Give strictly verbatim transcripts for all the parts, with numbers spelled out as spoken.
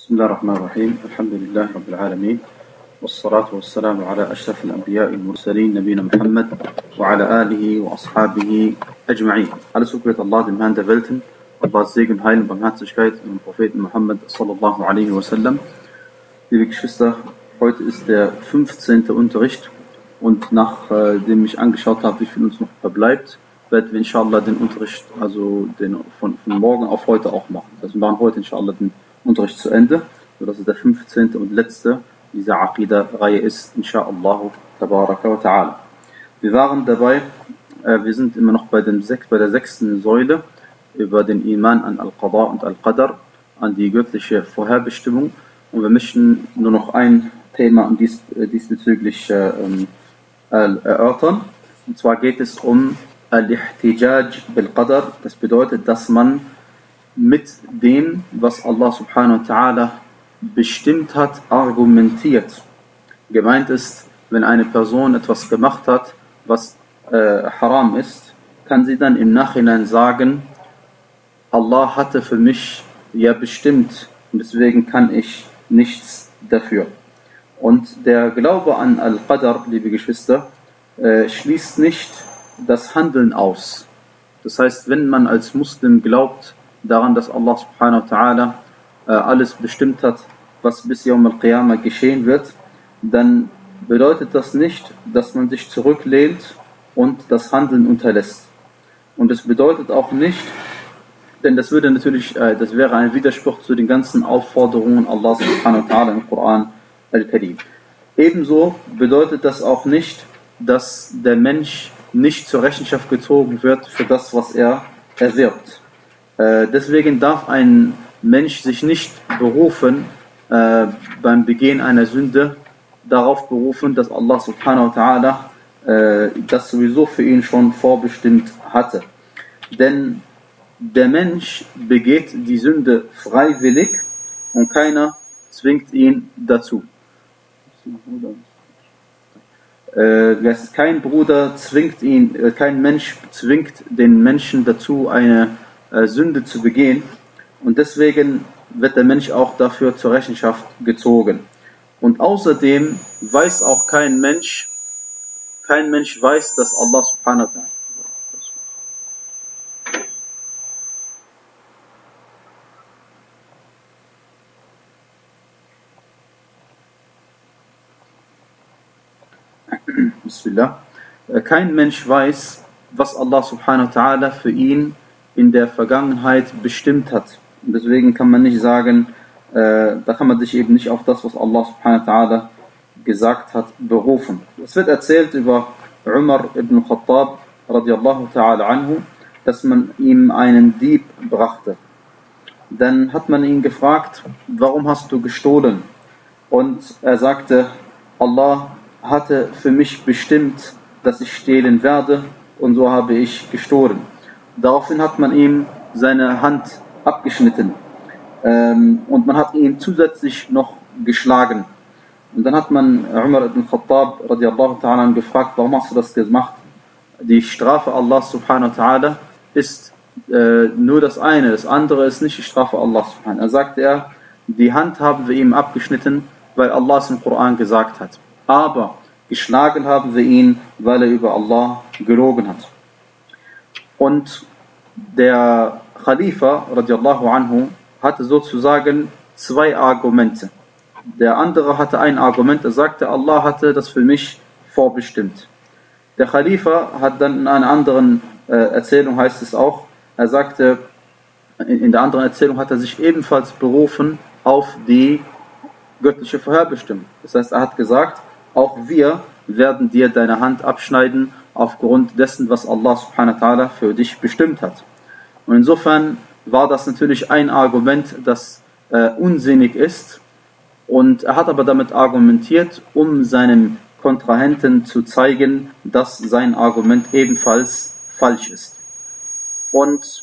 بسم الله الرحمن الرحيم الحمد لله رب العالمين والصلاة والسلام على أشرف الأنبياء المرسلين نبينا Muhammad وعلى آله وأصحابه أجمعين. Alles Lob Allah, dem Herrn der Welten, Allahs Segen, Heil und Barmherzigkeit und dem Propheten Muhammad sallallahu alaihi wasallam. Liebe Geschwister, heute ist der fünfzehnte Unterricht und nachdem ich angeschaut habe, wie viel uns noch verbleibt, werden wir inshallah den Unterricht, also den von, von morgen auf heute auch machen. Also wir machen heute inshallah den Unterricht zu Ende, sodass es der fünfzehnte und letzte dieser Aqidah-Reihe ist, inshallah tabaraka wa ta'ala. Wir waren dabei, äh, wir sind immer noch bei, dem, bei der sechsten Säule über den Iman an Al-Qada und Al-Qadar, an die göttliche Vorherbestimmung, und wir möchten nur noch ein Thema dies, diesbezüglich äh, äh, erörtern, und zwar geht es um Al-Ihtijaj bil-Qadar. Das bedeutet, dass man mit dem, was Allah subhanahu wa ta'ala bestimmt hat, argumentiert. Gemeint ist, wenn eine Person etwas gemacht hat, was äh, haram ist, kann sie dann im Nachhinein sagen, Allah hatte für mich ja bestimmt und deswegen kann ich nichts dafür. Und der Glaube an Al-Qadar, liebe Geschwister, äh, schließt nicht das Handeln aus. Das heißt, wenn man als Muslim glaubt daran, dass Allah subhanahu wa ta'ala äh, alles bestimmt hat, was bis Yawm al-Qiyamah geschehen wird, dann bedeutet das nicht, dass man sich zurücklehnt und das Handeln unterlässt. Und es bedeutet auch nicht, denn das würde natürlich, äh, das wäre ein Widerspruch zu den ganzen Aufforderungen Allah subhanahu wa ta'ala im Koran al-Karim. Ebenso bedeutet das auch nicht, dass der Mensch nicht zur Rechenschaft gezogen wird für das, was er erwirbt. Äh, deswegen darf ein Mensch sich nicht berufen, äh, beim Begehen einer Sünde darauf berufen, dass Allah subhanahu wa ta'ala äh, das sowieso für ihn schon vorbestimmt hatte. Denn der Mensch begeht die Sünde freiwillig und keiner zwingt ihn dazu. Äh, kein Bruder zwingt ihn, äh, kein Mensch zwingt den Menschen dazu, eine äh, Sünde zu begehen, und deswegen wird der Mensch auch dafür zur Rechenschaft gezogen. Und außerdem weiß auch kein Mensch, kein Mensch weiß, dass Allah subhanahu wa ta'ala Bismillah. Kein Mensch weiß, was Allah subhanahu wa ta'ala für ihn in der Vergangenheit bestimmt hat. Und deswegen kann man nicht sagen, äh, da kann man sich eben nicht auf das, was Allah subhanahu wa ta'ala gesagt hat, berufen. Es wird erzählt über Umar ibn Khattab radiallahu ta'ala anhu, dass man ihm einen Dieb brachte. Dann hat man ihn gefragt, warum hast du gestohlen? Und er sagte, Allah hatte für mich bestimmt, dass ich stehlen werde, und so habe ich gestohlen. Daraufhin hat man ihm seine Hand abgeschnitten ähm, und man hat ihn zusätzlich noch geschlagen. Und dann hat man Umar ibn Khattab radiallahu ta'ala gefragt, warum hast du das gemacht? Die Strafe Allah subhanahu wa ta'ala ist äh, nur das eine, das andere ist nicht die Strafe Allah subhanahu. Er sagte er, die Hand haben wir ihm abgeschnitten, weil Allah es im Koran gesagt hat. Aber geschlagen haben wir ihn, weil er über Allah gelogen hat. Und der Khalifa radiallahu anhu hatte sozusagen zwei Argumente. Der andere hatte ein Argument, er sagte, Allah hatte das für mich vorbestimmt. Der Khalifa hat dann in einer anderen äh, Erzählung, heißt es auch, er sagte, in, in der anderen Erzählung hat er sich ebenfalls berufen auf die göttliche Vorherbestimmung. Das heißt, er hat gesagt, auch wir werden dir deine Hand abschneiden aufgrund dessen, was Allah subhanahu wa ta'ala für dich bestimmt hat. Und insofern war das natürlich ein Argument, das äh, unsinnig ist, und er hat aber damit argumentiert, um seinem Kontrahenten zu zeigen, dass sein Argument ebenfalls falsch ist. Und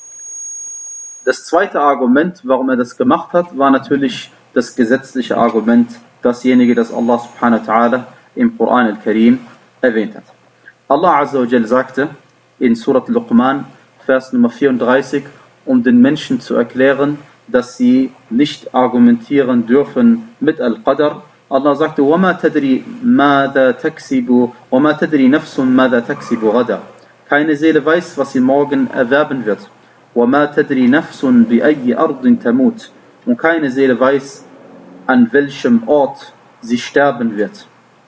das zweite Argument, warum er das gemacht hat, war natürlich das gesetzliche Argument, dasjenige, das Allah subhanahu wa ta'ala im Koran al-Karim erwähnt hat. Allah azza wa jal sagte in Surat Luqman, Vers Nummer vierunddreißig, um den Menschen zu erklären, dass sie nicht argumentieren dürfen mit Al-Qadr. Allah sagte, وَمَا تَدْرِي مَاذَا تَكْسِبُ وَمَا تَدْرِي نَفْسٌ مَاذَا تَكْسِبُ غَدًا. Keine Seele weiß, was sie morgen erwerben wird. وَمَا تَدْرِي نَفْسٌ بِأَيِّ أَرْضٍ تَمُوتُ. Und keine Seele weiß, an welchem Ort sie sterben wird.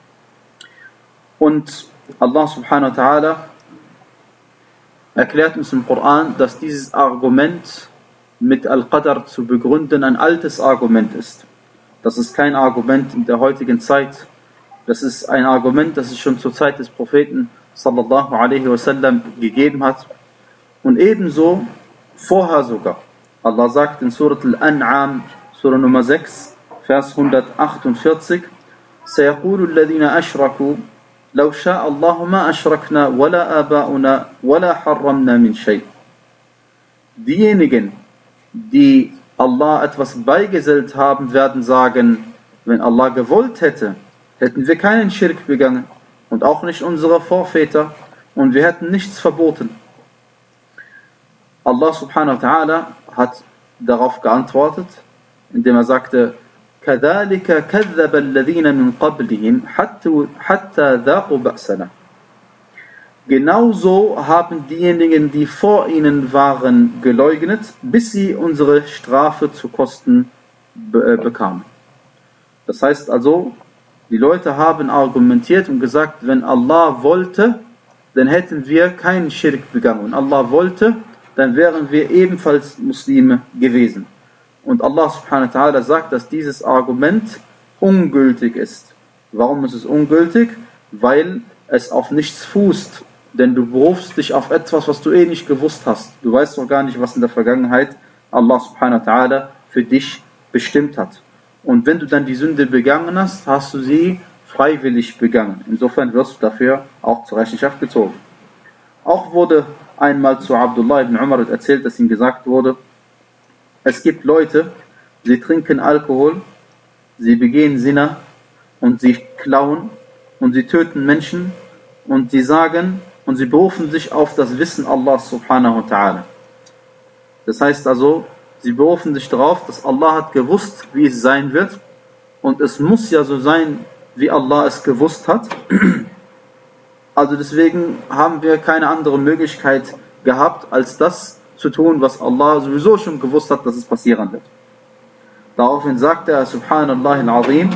Und Allah subhanahu wa ta'ala erklärt uns im Koran, dass dieses Argument mit Al-Qadr zu begründen ein altes Argument ist. Das ist kein Argument in der heutigen Zeit. Das ist ein Argument, das es schon zur Zeit des Propheten sallallahu alaihi wasallam gegeben hat. Und ebenso vorher sogar. Allah sagt in Surat Al-An'am, Surah Nummer sechs, Vers hundertachtundvierzig, سَيَقُولُ الَّذِينَ أَشْرَكُوا لَوْ شَاءَ اللَّهُ مَا أَشْرَكْنَا وَلَا آبَاؤُنَا وَلَا حَرَّمْنَا مِنْ شَيْءٍ. Diejenigen, die Allah etwas beigesellt haben, werden sagen, wenn Allah gewollt hätte, hätten wir keinen Schirk begangen und auch nicht unsere Vorväter und wir hätten nichts verboten. Allah subhanahu wa ta'ala hat darauf geantwortet, indem er sagte, كَذَلِكَ كَذَّبَ الَّذِينَ مِنْ قَبْلِهِمْ حَتَّى ذَاقُوا بَأْسَنَا. Genauso haben diejenigen, die vor ihnen waren, geleugnet, bis sie unsere Strafe zu kosten be- bekamen. Das heißt also, die Leute haben argumentiert und gesagt, wenn Allah wollte, dann hätten wir keinen Schirk begangen. Wenn Allah wollte, dann wären wir ebenfalls Muslime gewesen. Und Allah subhanahu wa ta'ala sagt, dass dieses Argument ungültig ist. Warum ist es ungültig? Weil es auf nichts fußt. Denn du berufst dich auf etwas, was du eh nicht gewusst hast. Du weißt doch gar nicht, was in der Vergangenheit Allah subhanahu wa ta'ala für dich bestimmt hat. Und wenn du dann die Sünde begangen hast, hast du sie freiwillig begangen. Insofern wirst du dafür auch zur Rechenschaft gezogen. Auch wurde einmal zu Abdullah ibn Umar erzählt, dass ihm gesagt wurde, es gibt Leute, sie trinken Alkohol, sie begehen Zina und sie klauen und sie töten Menschen und sie sagen und sie berufen sich auf das Wissen Allahs subhanahu wa ta'ala. Das heißt also, sie berufen sich darauf, dass Allah hat gewusst, wie es sein wird und es muss ja so sein, wie Allah es gewusst hat. Also deswegen haben wir keine andere Möglichkeit gehabt, als das zu tun, was Allah sowieso schon gewusst hat, dass es passieren wird. Daraufhin sagt er, Subhanallah al-Azim,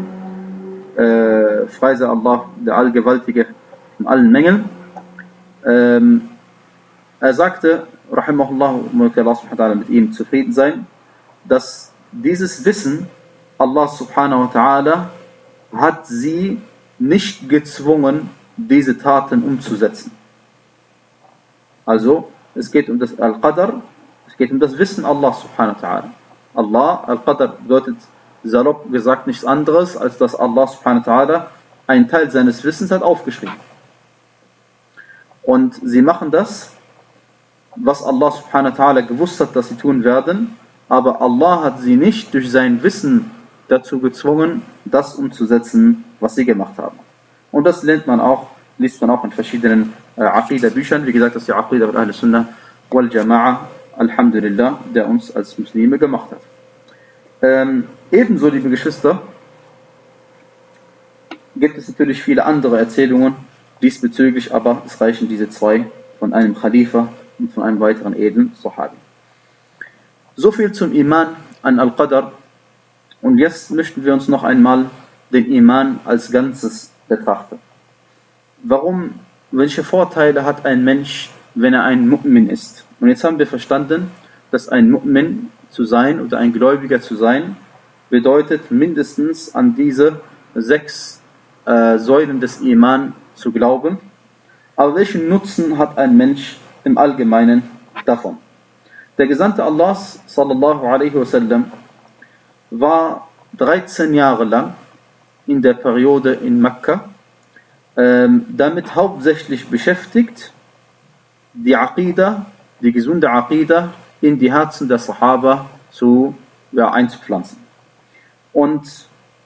äh, frei sei Allah, der Allgewaltige in allen Mängeln. Ähm, er sagte, Rahimahullah, möge Allah subhanahu wa ta'ala mit ihm zufrieden sein, dass dieses Wissen, Allah subhanahu wa ta'ala, hat sie nicht gezwungen, diese Taten umzusetzen. Also, es geht um das Al-Qadr, es geht um das Wissen Allah subhanahu wa ta'ala. Allah, Al-Qadr bedeutet salopp gesagt nichts anderes, als dass Allah subhanahu wa ta'ala einen Teil seines Wissens hat aufgeschrieben. Und sie machen das, was Allah subhanahu wa ta'ala gewusst hat, dass sie tun werden, aber Allah hat sie nicht durch sein Wissen dazu gezwungen, das umzusetzen, was sie gemacht haben. Und das lernt man auch, liest man auch in verschiedenen äh, Aqidah-Büchern. Wie gesagt, das ist die Aqidah von Ahl Sunnah wal Jama'a, Alhamdulillah, der uns als Muslime gemacht hat. Ähm, ebenso, liebe Geschwister, gibt es natürlich viele andere Erzählungen diesbezüglich, aber es reichen diese zwei von einem Khalifa und von einem weiteren edlen Sahabi. So viel zum Iman an Al-Qadr. Und jetzt möchten wir uns noch einmal den Iman als Ganzes betrachten. Warum, welche Vorteile hat ein Mensch, wenn er ein Mu'min ist? Und jetzt haben wir verstanden, dass ein Mu'min zu sein oder ein Gläubiger zu sein, bedeutet mindestens an diese sechs äh, Säulen des Iman zu glauben. Aber welchen Nutzen hat ein Mensch im Allgemeinen davon? Der Gesandte Allahs, sallallahu alaihi wasallam, war dreizehn Jahre lang in der Periode in Mekka ähm, damit hauptsächlich beschäftigt, die Aqidah, die gesunde Aqidah in die Herzen der Sahaba zu, ja, einzupflanzen. Und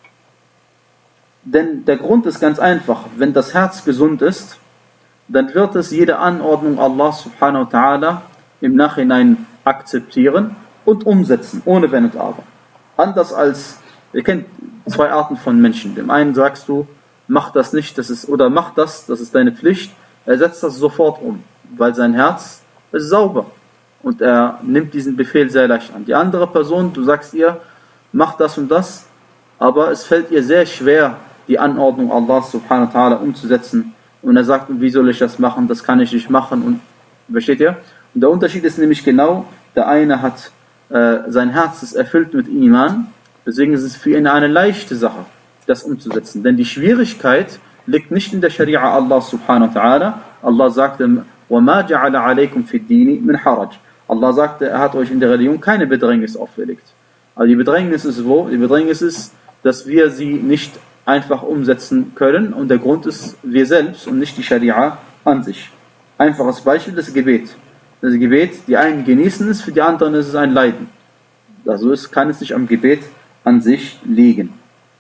denn der Grund ist ganz einfach, wenn das Herz gesund ist, dann wird es jede Anordnung Allah subhanahu wa ta'ala im Nachhinein akzeptieren und umsetzen, ohne Wenn und Aber. Anders als, ihr kennt zwei Arten von Menschen. Dem einen sagst du, mach das nicht, das ist, oder mach das, das ist deine Pflicht. Er setzt das sofort um, weil sein Herz ist sauber und er nimmt diesen Befehl sehr leicht an. Die andere Person, du sagst ihr, mach das und das, aber es fällt ihr sehr schwer, die Anordnung Allahs subhanahu wa ta'ala umzusetzen. Und er sagt, wie soll ich das machen, das kann ich nicht machen. Und versteht ihr? Und der Unterschied ist nämlich genau, der eine hat, äh, sein Herz ist erfüllt mit Iman, deswegen ist es für ihn eine leichte Sache, das umzusetzen. Denn die Schwierigkeit liegt nicht in der Scharia Allah subhanahu wa ta'ala. Allah sagte, وَمَا جَعَلَ عَلَيْكُمْ فِي الدِّينِ مِنْ حَرَجٍ. Allah sagte, er hat euch in der Religion keine Bedrängnis auferlegt. Also die Bedrängnis ist wo? Die Bedrängnis ist, dass wir sie nicht einfach umsetzen können und der Grund ist wir selbst und nicht die Scharia an sich. Einfaches Beispiel, das Gebet. Das Gebet, die einen genießen es, für die anderen ist es ein Leiden. Also es kann es nicht am Gebet an sich liegen.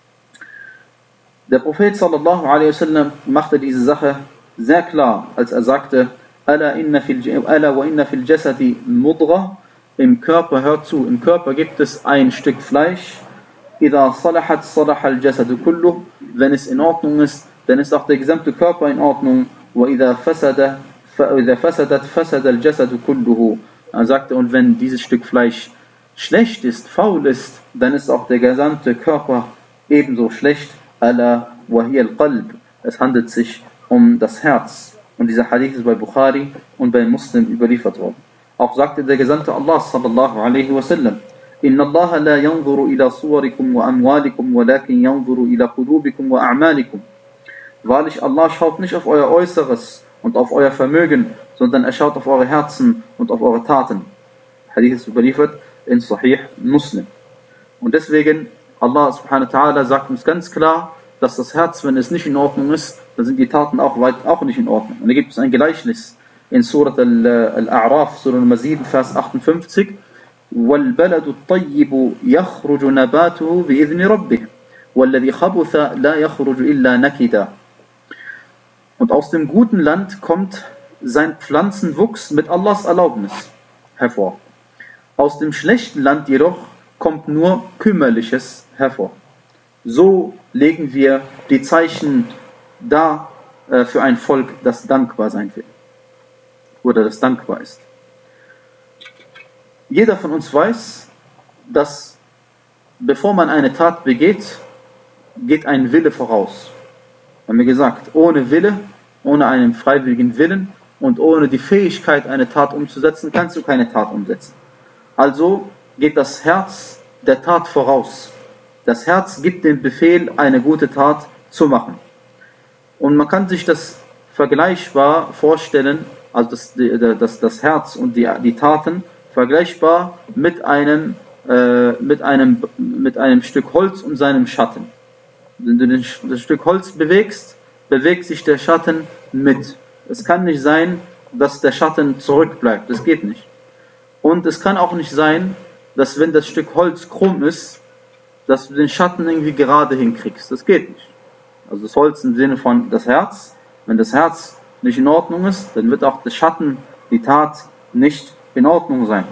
Der Prophet sallallahu alaihi wasallam machte diese Sache sehr klar, als er sagte, Ala inna fil, ala wa inna fil jasadi mudra. Im Körper, hört zu, im Körper gibt es ein Stück Fleisch. إذا صلحت صلح الجسد كله. Wenn es in Ordnung ist, dann ist auch der gesamte Körper in Ordnung. وإذا فسد فإذا فسدت فسد الجسد كله. Er sagte, und wenn dieses Stück Fleisch schlecht ist, faul ist, dann ist auch der gesamte Körper ebenso schlecht. ألا وهي القلب. Es handelt sich um das Herz. Und dieser Hadith ist bei Bukhari und bei Muslim überliefert worden. Auch sagte der Gesandte Allah sallallahu alaihi wasallam, إن الله لا ينظر إلى صوركم وأموالكم ولكن ينظر إلى قلوبكم وأعمالكم. Wahrlich, Allah schaut nicht auf euer Äußeres und auf euer Vermögen, sondern er schaut auf eure Herzen und auf eure Taten. Hadith ist überliefert in Sahih Muslim. Und deswegen, Allah subhanahu wa ta'ala sagt uns ganz klar, dass das Herz, wenn es nicht in Ordnung ist, dann sind die Taten auch, weit, auch nicht in Ordnung. Und da gibt es ein Gleichnis in Surat Al-A'raf, Surah Nummer sieben, Vers achtundfünfzig. وَالْبَلَدُ الطَّيِّبُ يَخْرُجُ نَبَاتُهُ بِإِذْنِ رَبِّهِ وَالَّذِي خَبُثَ لَا يَخْرُجُ إِلَّا نَكِدًا. Und aus dem guten Land kommt sein Pflanzenwuchs mit Allahs Erlaubnis hervor. Aus dem schlechten Land jedoch kommt nur Kümmerliches hervor. So legen wir die Zeichen dar äh, für ein Volk, das dankbar sein will. Oder das dankbar ist. Jeder von uns weiß, dass bevor man eine Tat begeht, geht ein Wille voraus. Wir haben ja gesagt, ohne Wille, ohne einen freiwilligen Willen und ohne die Fähigkeit, eine Tat umzusetzen, kannst du keine Tat umsetzen. Also geht das Herz der Tat voraus. Das Herz gibt den Befehl, eine gute Tat zu machen. Und man kann sich das vergleichbar vorstellen, also das, das, das Herz und die, die Taten, vergleichbar mit einem, äh, mit, einem, mit einem Stück Holz und seinem Schatten. Wenn du das Stück Holz bewegst, bewegt sich der Schatten mit. Es kann nicht sein, dass der Schatten zurückbleibt. Das geht nicht. Und es kann auch nicht sein, dass wenn das Stück Holz krumm ist, dass du den Schatten irgendwie gerade hinkriegst. Das geht nicht. Also das Holz im Sinne von das Herz. Wenn das Herz nicht in Ordnung ist, dann wird auch der Schatten, die Tat, nicht in Ordnung sein.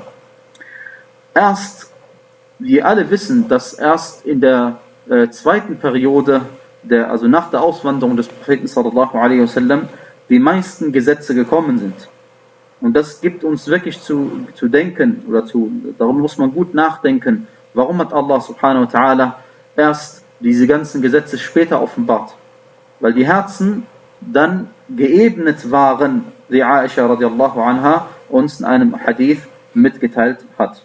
Erst, wir alle wissen, dass erst in der äh, zweiten Periode, der, also nach der Auswanderung des Propheten sallallahu alaihi wasallam, die meisten Gesetze gekommen sind. Und das gibt uns wirklich zu, zu denken, oder zu, darum muss man gut nachdenken, warum hat Allah subhanahu wa ta'ala erst diese ganzen Gesetze später offenbart? Weil die Herzen dann geebnet waren, wie Aisha radiallahu anha uns in einem Hadith mitgeteilt hat.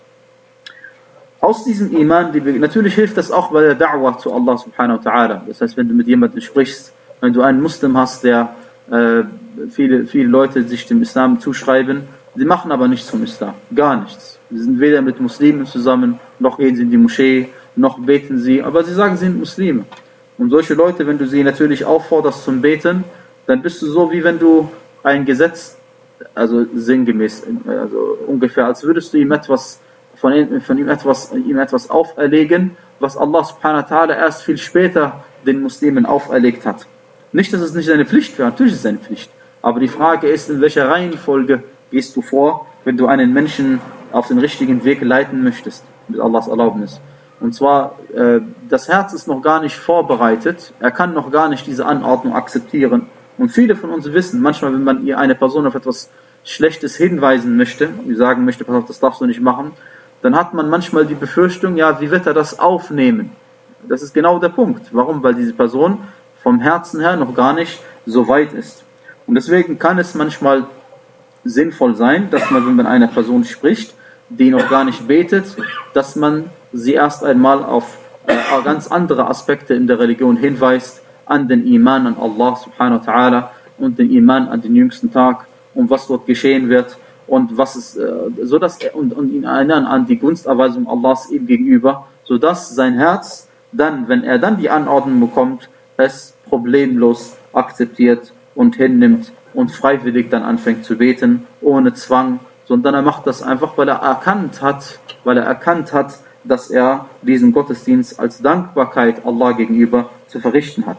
Aus diesem Iman, die, natürlich hilft das auch bei der Da'wah zu Allah subhanahu wa ta'ala. Das heißt, wenn du mit jemandem sprichst, wenn du einen Muslim hast, der äh, viele, viele Leute sich dem Islam zuschreiben, sie machen aber nichts vom Islam, gar nichts. Sie sind weder mit Muslimen zusammen, noch gehen sie in die Moschee, noch beten sie, aber sie sagen, sie sind Muslime. Und solche Leute, wenn du sie natürlich aufforderst zum Beten, dann bist du so, wie wenn du ein Gesetz, also sinngemäß, also ungefähr, als würdest du ihm etwas von ihm, von ihm etwas, ihm etwas auferlegen, was Allah subhanahu wa ta'ala erst viel später den Muslimen auferlegt hat. Nicht, dass es nicht seine Pflicht wäre, natürlich ist es seine Pflicht. Aber die Frage ist, in welcher Reihenfolge gehst du vor, wenn du einen Menschen auf den richtigen Weg leiten möchtest, mit Allahs Erlaubnis. Und zwar, äh, das Herz ist noch gar nicht vorbereitet, er kann noch gar nicht diese Anordnung akzeptieren. Und viele von uns wissen, manchmal, wenn man ihr eine Person auf etwas Schlechtes hinweisen möchte, wie sagen möchte, pass auf, das darfst du nicht machen, dann hat man manchmal die Befürchtung, ja, wie wird er das aufnehmen? Das ist genau der Punkt. Warum? Weil diese Person vom Herzen her noch gar nicht so weit ist. Und deswegen kann es manchmal sinnvoll sein, dass man, wenn man einer Person spricht, die noch gar nicht betet, dass man sie erst einmal auf äh, ganz andere Aspekte in der Religion hinweist, an den Iman an Allah subhanahu wa ta'ala und den Iman an den jüngsten Tag und was dort geschehen wird und was es, äh, so dass er, und, und ihn erinnern an die Gunsterweisung Allahs ihm gegenüber, sodass sein Herz dann, wenn er dann die Anordnung bekommt, es problemlos akzeptiert und hinnimmt und freiwillig dann anfängt zu beten, ohne Zwang, sondern er macht das einfach, weil er erkannt hat, weil er erkannt hat, dass er diesen Gottesdienst als Dankbarkeit Allah gegenüber zu verrichten hat.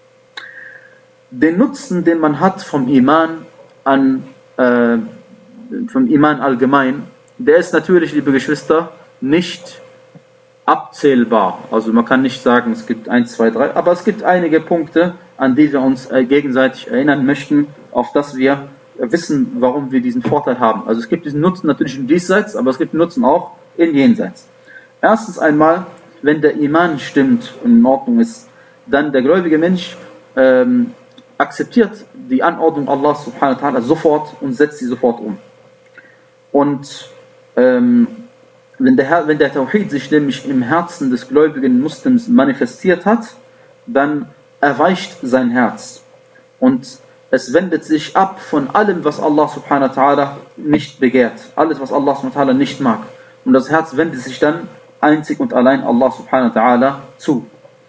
Den Nutzen, den man hat vom Iman an, äh, vom Iman allgemein, der ist natürlich, liebe Geschwister, nicht abzählbar. Also man kann nicht sagen, es gibt eins, zwei, drei, aber es gibt einige Punkte, an die wir uns äh, gegenseitig erinnern möchten, auf das wir wissen, warum wir diesen Vorteil haben. Also es gibt diesen Nutzen natürlich im Diesseits, aber es gibt den Nutzen auch im Jenseits. Erstens einmal, wenn der Iman stimmt und in Ordnung ist, dann der gläubige Mensch ähm, akzeptiert die Anordnung Allah subhanahu wa ta'ala sofort und setzt sie sofort um. Und ähm, wenn, der Herr, wenn der Tawhid sich nämlich im Herzen des gläubigen Muslims manifestiert hat, dann erweicht sein Herz. Und es wendet sich ab von allem, was Allah subhanahu wa ta'ala nicht begehrt. Alles, was Allah subhanahu wa ta'ala nicht mag. Und das Herz wendet sich dann einzig und allein Allah subhanahu wa ta'ala zu.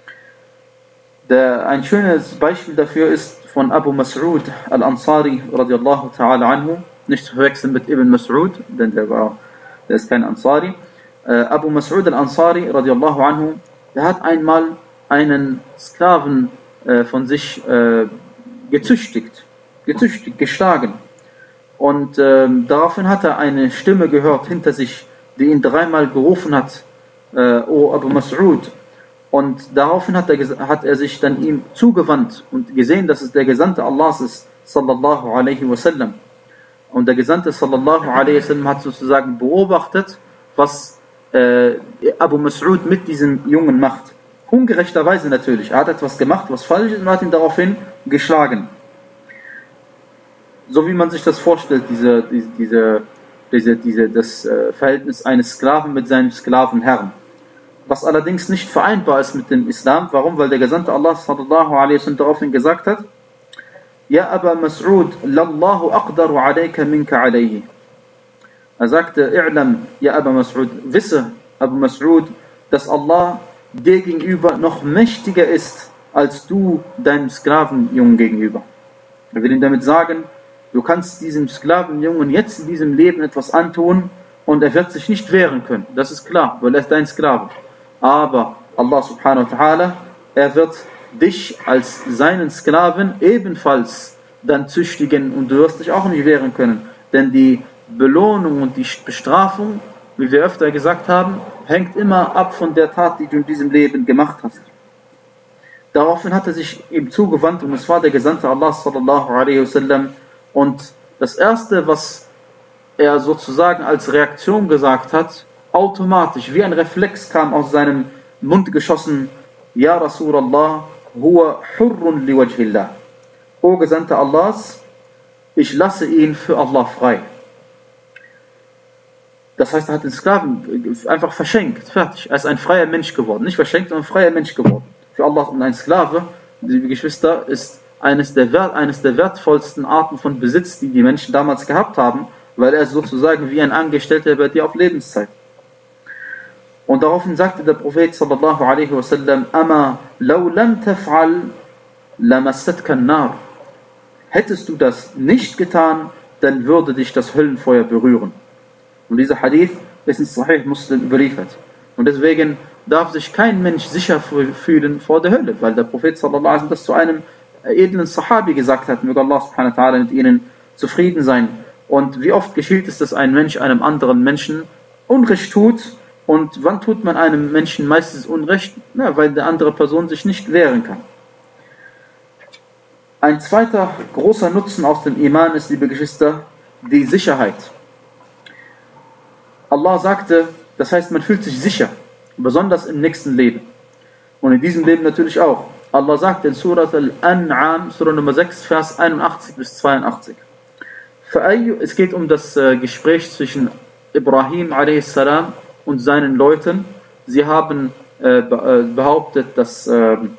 Der, ein schönes Beispiel dafür ist von Abu Mas'ud al-Ansari radiallahu ta'ala anhu. Nicht zu verwechseln mit Ibn Mas'ud, denn der, war, der ist kein Ansari. Äh, Abu Mas'ud al-Ansari radiallahu anhu, der hat einmal einen Sklaven äh, von sich äh, gezüchtigt, gezüchtigt, geschlagen. Und ähm, daraufhin hat er eine Stimme gehört hinter sich, die ihn dreimal gerufen hat, äh, O Abu Mas'ud. Und daraufhin hat er, hat er sich dann ihm zugewandt und gesehen, dass es der Gesandte Allahs ist, sallallahu alaihi wasallam. Und der Gesandte sallallahu alaihi wasallam hat sozusagen beobachtet, was äh, Abu Mas'ud mit diesem Jungen macht. Ungerechterweise natürlich. Er hat etwas gemacht, was falsch ist, und hat ihn daraufhin geschlagen. So wie man sich das vorstellt, diese, diese, diese, diese, diese, das äh, Verhältnis eines Sklaven mit seinem Sklavenherrn. Was allerdings nicht vereinbar ist mit dem Islam. Warum? Weil der Gesandte Allah sallallahu alaihi wasallam daraufhin gesagt hat, Ja Aba Mas'ud, Lallahu aqdaru alayka minka alayhi. Er sagte, I'lam, Ja Aba Mas'ud, wisse, Abu Mas'ud, dass Allah dir gegenüber noch mächtiger ist, als du deinem Sklavenjungen gegenüber. Er will ihm damit sagen, du kannst diesem Sklavenjungen jetzt in diesem Leben etwas antun und er wird sich nicht wehren können. Das ist klar, weil er ist dein Sklave. Aber Allah subhanahu wa ta'ala, er wird dich als seinen Sklaven ebenfalls dann züchtigen und du wirst dich auch nicht wehren können. Denn die Belohnung und die Bestrafung, wie wir öfter gesagt haben, hängt immer ab von der Tat, die du in diesem Leben gemacht hast. Daraufhin hat er sich ihm zugewandt und es war der Gesandte Allah sallallahu alaihi wasallam. Und das erste, was er sozusagen als Reaktion gesagt hat, automatisch, wie ein Reflex kam aus seinem Mund geschossen, Ja Rasulallah, huwa hurrun liwajhillah. O Gesandte Allahs, ich lasse ihn für Allah frei. Das heißt, er hat den Sklaven einfach verschenkt, fertig. Er ist ein freier Mensch geworden. Nicht verschenkt, sondern ein freier Mensch geworden. Für Allah. Und ein Sklave, liebe Geschwister, ist eines der, eines der wertvollsten Arten von Besitz, die die Menschen damals gehabt haben, weil er ist sozusagen wie ein Angestellter bei dir auf Lebenszeit. Und daraufhin sagte der Prophet sallallahu alaihi wasallam, Ama law lam taf'al lamassatka an-nar. Hättest du das nicht getan, dann würde dich das Höllenfeuer berühren. Und dieser Hadith ist in Sahih Muslim überliefert. Und deswegen darf sich kein Mensch sicher fühlen vor der Hölle, weil der Prophet sallallahu alaihi wasallam das zu einem edlen Sahabi gesagt hat, möge Allah subhanahu wa ta'ala mit ihnen zufrieden sein. Und wie oft geschieht es, dass ein Mensch einem anderen Menschen Unrecht tut? Und wann tut man einem Menschen meistens Unrecht? Na, weil die andere Person sich nicht wehren kann. Ein zweiter großer Nutzen aus dem Iman ist, liebe Geschwister, die Sicherheit. Allah sagte, das heißt, man fühlt sich sicher, besonders im nächsten Leben. Und in diesem Leben natürlich auch. Allah sagt in Surat Al-An'am, Surah Nummer sechs, Vers einundachtzig bis zweiundachtzig. Es geht um das Gespräch zwischen Ibrahim a s. und seinen Leuten. Sie haben behauptet, dass,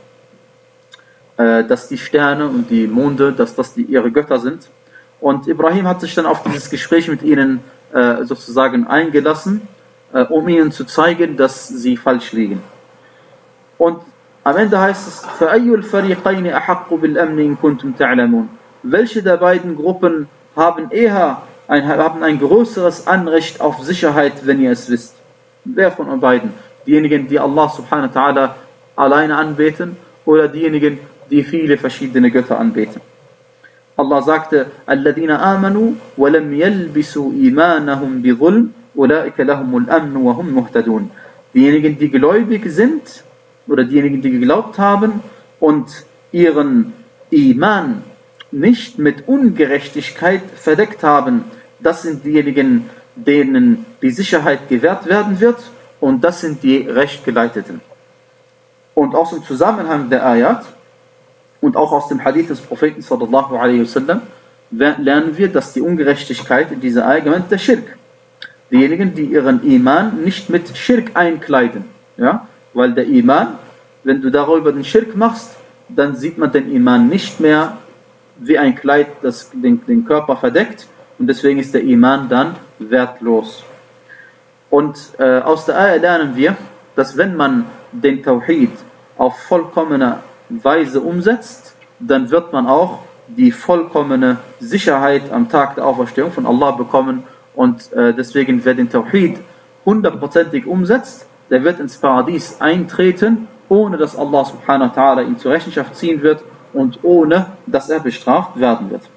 dass die Sterne und die Monde, dass das die, ihre Götter sind. Und Ibrahim hat sich dann auf dieses Gespräch mit ihnen sozusagen eingelassen, um ihnen zu zeigen, dass sie falsch liegen. Und am Ende heißt es, فَأَيُّ الْفَرِيقَيْنِ أَحَقُّ بِالْأَمْنِ إِن كُنتُمْ تَعْلَمُونَ. Welche der beiden Gruppen haben eher ein, haben ein größeres Anrecht auf Sicherheit, wenn ihr es wisst? Wer von euch beiden? Diejenigen, die Allah subhanahu wa ta'ala alleine anbeten, oder diejenigen, die viele verschiedene Götter anbeten? Allah sagte, الَّذِينَ آمَنُوا وَلَمْ يَلْبِسُوا إِيمَانَهُمْ بِظُلْمٍ أُولَٰئِكَ لَهُمُ الْأَمْنُ وَهُمْ مُهْتَدُونَ. Diejenigen, die gläubig sind, oder diejenigen, die geglaubt haben und ihren Iman nicht mit Ungerechtigkeit verdeckt haben, das sind diejenigen, denen die Sicherheit gewährt werden wird, und das sind die Rechtgeleiteten. Und aus dem Zusammenhang der Ayat und auch aus dem Hadith des Propheten sallallahu alaihi wasallam lernen wir, dass die Ungerechtigkeit in dieser Ayat gemeint der Schirk. Diejenigen, die ihren Iman nicht mit Schirk einkleiden. Ja? Weil der Iman, wenn du darüber den Schirk machst, dann sieht man den Iman nicht mehr wie ein Kleid, das den, den Körper verdeckt, und deswegen ist der Iman dann wertlos. Und äh, aus der Ayah lernen wir, dass wenn man den Tawhid auf vollkommene Weise umsetzt, dann wird man auch die vollkommene Sicherheit am Tag der Auferstehung von Allah bekommen. Und äh, deswegen, wer den Tawhid hundertprozentig umsetzt, der wird ins Paradies eintreten, ohne dass Allah subhanahu wa ta'ala ihn zur Rechenschaft ziehen wird und ohne dass er bestraft werden wird.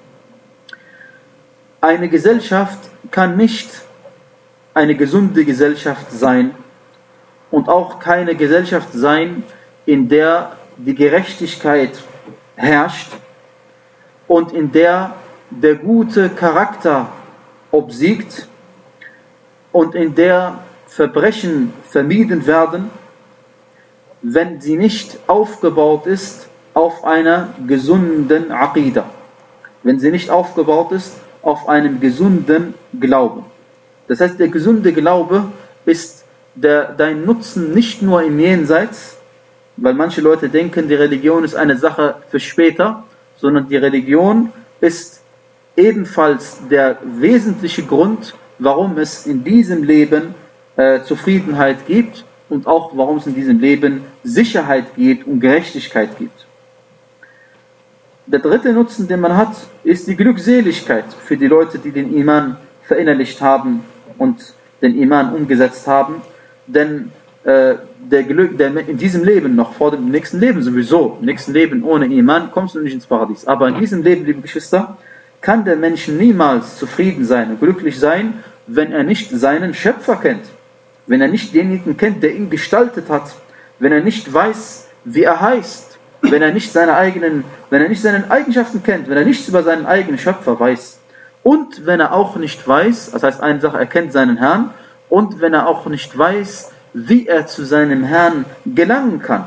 Eine Gesellschaft kann nicht eine gesunde Gesellschaft sein und auch keine Gesellschaft sein, in der die Gerechtigkeit herrscht und in der der gute Charakter obsiegt und in der Verbrechen vermieden werden, wenn sie nicht aufgebaut ist auf einer gesunden Aqidah, wenn sie nicht aufgebaut ist auf einem gesunden Glauben. Das heißt, der gesunde Glaube ist der, dein Nutzen nicht nur im Jenseits, weil manche Leute denken, die Religion ist eine Sache für später, sondern die Religion ist ebenfalls der wesentliche Grund, warum es in diesem Leben äh, Zufriedenheit gibt und auch warum es in diesem Leben Sicherheit gibt und Gerechtigkeit gibt. Der dritte Nutzen, den man hat, ist die Glückseligkeit für die Leute, die den Iman verinnerlicht haben und den Iman umgesetzt haben. Denn äh, der Glück, der in diesem Leben, noch vor dem nächsten Leben sowieso, im nächsten Leben ohne Iman kommst du nicht ins Paradies. Aber in diesem Leben, liebe Geschwister, kann der Mensch niemals zufrieden sein und glücklich sein, wenn er nicht seinen Schöpfer kennt. Wenn er nicht denjenigen kennt, der ihn gestaltet hat. Wenn er nicht weiß, wie er heißt. Wenn er nicht seine eigenen, wenn er nicht seine Eigenschaften kennt, wenn er nichts über seinen eigenen Schöpfer weiß. Und wenn er auch nicht weiß, das heißt eine Sache, er kennt seinen Herrn, und wenn er auch nicht weiß, wie er zu seinem Herrn gelangen kann.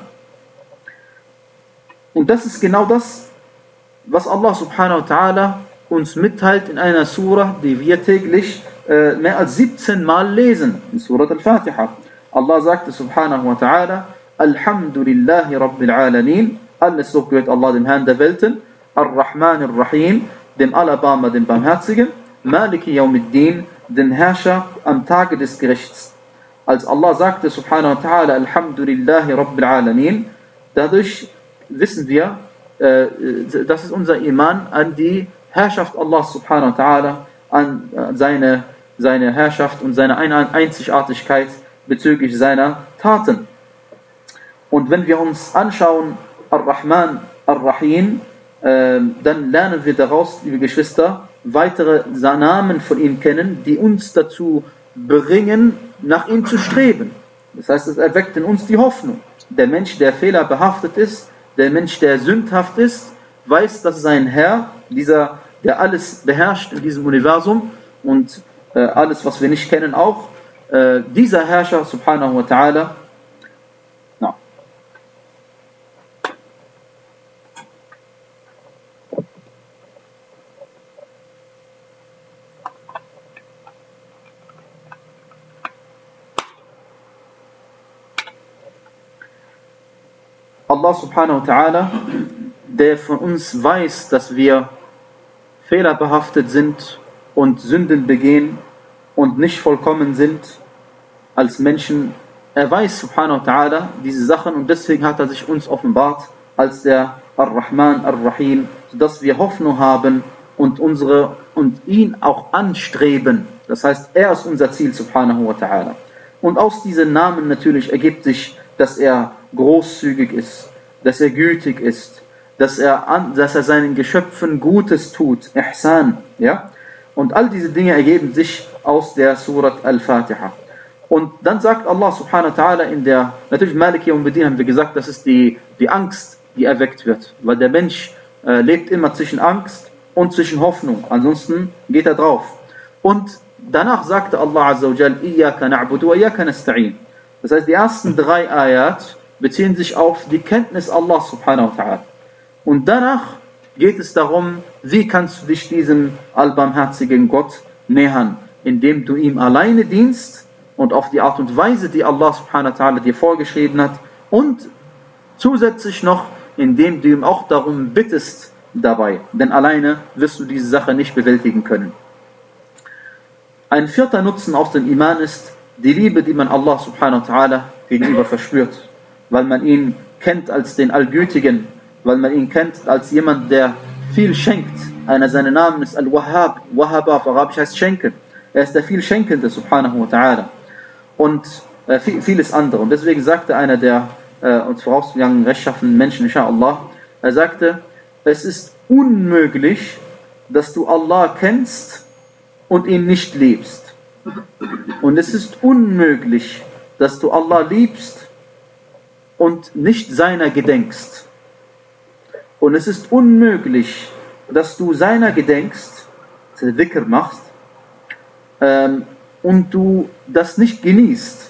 Und das ist genau das, was Allah subhanahu wa ta'ala uns mitteilt in einer Surah, die wir täglich äh, mehr als siebzehn Mal lesen, in Surah Al-Fatiha. Allah sagte subhanahu wa ta'ala, Alhamdulillahi Rabbil Alamin, alles so gehört Allah, dem Herrn der Welten, Ar-Rahman Ar-Rahim, dem Alabamer, dem Barmherzigen, Maliki Yawmiddin, dem Herrscher am Tage des Gerichts. Als Allah sagte subhanahu wa ta'ala, Alhamdulillahi Rabbil Alamin, dadurch wissen wir, äh, das ist unser Iman an die Herrschaft Allah subhanahu wa ta'ala, an seine, seine Herrschaft und seine Einzigartigkeit bezüglich seiner Taten. Und wenn wir uns anschauen, Ar-Rahman, Ar-Rahim, äh, dann lernen wir daraus, liebe Geschwister, weitere Namen von ihm kennen, die uns dazu bringen, nach ihm zu streben. Das heißt, es erweckt in uns die Hoffnung. Der Mensch, der fehlerbehaftet ist, der Mensch, der sündhaft ist, weiß, dass sein Herr, dieser, der alles beherrscht in diesem Universum und äh, alles, was wir nicht kennen, auch, äh, dieser Herrscher, subhanahu wa ta'ala, no. Allah subhanahu wa ta'ala, der von uns weiß, dass wir fehlerbehaftet sind und Sünden begehen und nicht vollkommen sind als Menschen. Er weiß, subhanahu wa ta'ala, diese Sachen und deswegen hat er sich uns offenbart als der Ar-Rahman Ar-Rahim, sodass wir Hoffnung haben und, unsere, und ihn auch anstreben. Das heißt, er ist unser Ziel, subhanahu wa ta'ala. Und aus diesen Namen natürlich ergibt sich, dass er großzügig ist, dass er gütig ist, dass er, an, dass er seinen Geschöpfen Gutes tut, Ihsan, ja? Und all diese Dinge ergeben sich aus der Surat Al-Fatiha. Und dann sagt Allah subhanahu wa ta'ala in der, natürlich Maliki und Bedin haben wir gesagt, das ist die, die Angst, die erweckt wird. Weil der Mensch äh, lebt immer zwischen Angst und zwischen Hoffnung. Ansonsten geht er drauf. Und danach sagte Allah Azza wa Jal, Iyaka na'budu wa iyaka nasta'in. Das heißt, die ersten drei Ayat beziehen sich auf die Kenntnis Allah subhanahu wa ta'ala. Und danach geht es darum, wie kannst du dich diesem allbarmherzigen Gott nähern, indem du ihm alleine dienst und auf die Art und Weise, die Allah subhanahu wa ta'ala dir vorgeschrieben hat und zusätzlich noch, indem du ihm auch darum bittest dabei, denn alleine wirst du diese Sache nicht bewältigen können. Ein vierter Nutzen aus dem Iman ist die Liebe, die man Allah subhanahu wa ta'ala gegenüber verspürt, weil man ihn kennt als den Allgütigen, weil man ihn kennt als jemand, der viel schenkt. Einer seiner Namen ist Al-Wahhab. Wahhaba auf Arabisch heißt schenken. Er ist der viel Schenkende, subhanahu wa ta'ala. Und äh, vieles andere. Und deswegen sagte einer der äh, uns vorausgegangenen rechtschaffenen Menschen, inshallah, er sagte, es ist unmöglich, dass du Allah kennst und ihn nicht liebst. Und es ist unmöglich, dass du Allah liebst und nicht seiner gedenkst. Und es ist unmöglich, dass du seiner gedenkst, Dhikr machst, ähm, und du das nicht genießt.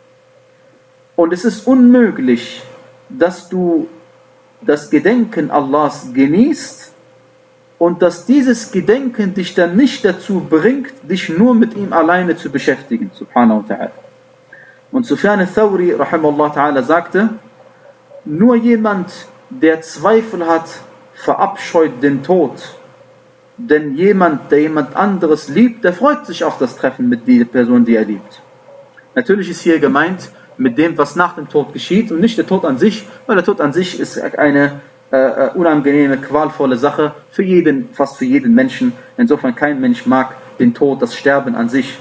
Und es ist unmöglich, dass du das Gedenken Allahs genießt und dass dieses Gedenken dich dann nicht dazu bringt, dich nur mit ihm alleine zu beschäftigen, subhanahu wa ta'ala. Und Sufyan al-Thawri, rahimahullah ta'ala, sagte, nur jemand, der Zweifel hat, verabscheut den Tod. Denn jemand, der jemand anderes liebt, der freut sich auf das Treffen mit der Person, die er liebt. Natürlich ist hier gemeint mit dem, was nach dem Tod geschieht und nicht der Tod an sich, weil der Tod an sich ist eine äh, unangenehme, qualvolle Sache für jeden, fast für jeden Menschen. Insofern kein Mensch mag den Tod, das Sterben an sich.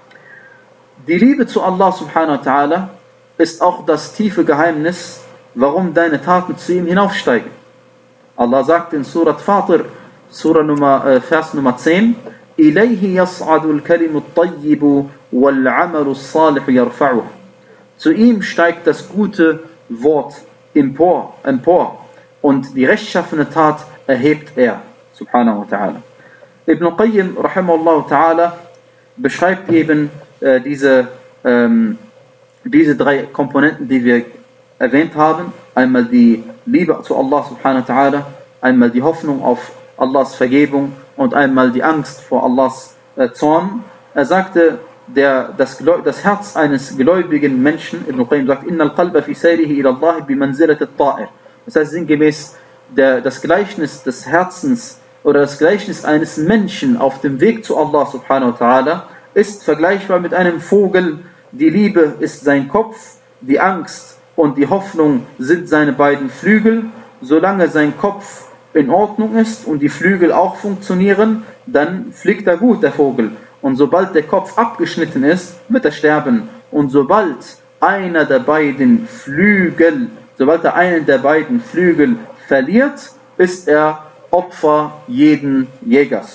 Die Liebe zu Allah subhanahu wa ta'ala ist auch das tiefe Geheimnis, warum deine Taten zu ihm hinaufsteigen. Allah sagt in Surat Fatir, Surah Nummer, äh, Vers Nummer zehn, إِلَيْهِ يَصْعَدُ الْكَلِمُ الطَّيِّبُ وَالْعَمَلُ الصَّالِحُ يَرْفَعُهُ. Zu ihm steigt das gute Wort empor, empor und die rechtschaffene Tat erhebt er, subhanahu wa ta'ala. Ibn Qayyim, rahimahullah ta'ala, beschreibt eben äh, diese, ähm, diese drei Komponenten, die wir erwähnt haben. Einmal die Liebe zu Allah subhanahu wa ta'ala, einmal die Hoffnung auf Allahs Vergebung und einmal die Angst vor Allahs äh, Zorn. Er sagte, der, das, das Herz eines gläubigen Menschen, Ibn Qayyim sagt, Inna al-qalba fi sayrihi ila Allah bi manzilat al-ta'ir. Das heißt sinngemäß, der, das Gleichnis des Herzens oder das Gleichnis eines Menschen auf dem Weg zu Allah subhanahu wa ta'ala ist vergleichbar mit einem Vogel. Die Liebe ist sein Kopf, die Angst und die Hoffnung sind seine beiden Flügel. Solange sein Kopf in Ordnung ist und die Flügel auch funktionieren, dann fliegt er gut, der Vogel. Und sobald der Kopf abgeschnitten ist, wird er sterben. Und sobald einer der beiden Flügel, sobald er einen der beiden Flügel verliert, ist er Opfer jeden Jägers.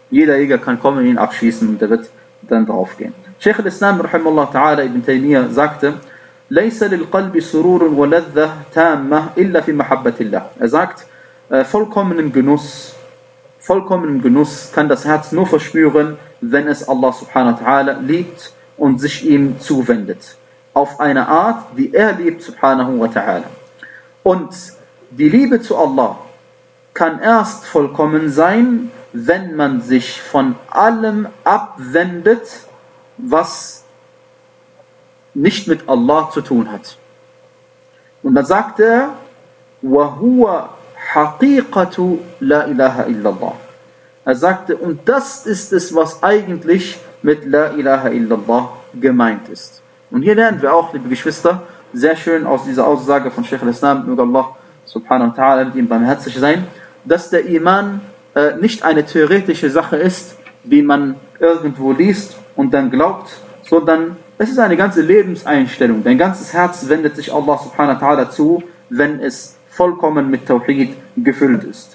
Jeder Jäger kann kommen und ihn abschießen und der wird dann draufgehen. Sheikh al-Islam rahimahullah ta'ala ibn Taymiyyah sagte, لَيْسَ لِلْقَلْبِ سُرُورٌ وَلَذَّةٌ تَامَّةٌ إِلَّا فِي مَحَبَّةِ اللَّهِ. Er sagt, äh, vollkommenen Genuss, vollkommenen Genuss kann das Herz nur verspüren, wenn es Allah subhanahu wa ta'ala liebt und sich ihm zuwendet. Auf eine Art, wie er liebt subhanahu wa ta'ala. Und die Liebe zu Allah kann erst vollkommen sein, wenn man sich von allem abwendet, was nicht mit Allah zu tun hat. Und dann sagt er, وَهُوَ حَقِيقَةُ لَا إِلَهَ إِلَّا اللَّهِ. Er sagte, und das ist es, was eigentlich mit La ilaha illallah gemeint ist. Und hier lernen wir auch, liebe Geschwister, sehr schön aus dieser Aussage von Sheikh al-Islam, möge Allah subhanahu wa ta'ala mit ihm barmherzig sein, dass der Iman äh, nicht eine theoretische Sache ist, die man irgendwo liest und dann glaubt, sondern es ist eine ganze Lebenseinstellung. Dein ganzes Herz wendet sich Allah subhanahu wa ta'ala zu, wenn es vollkommen mit Tawhid gefüllt ist.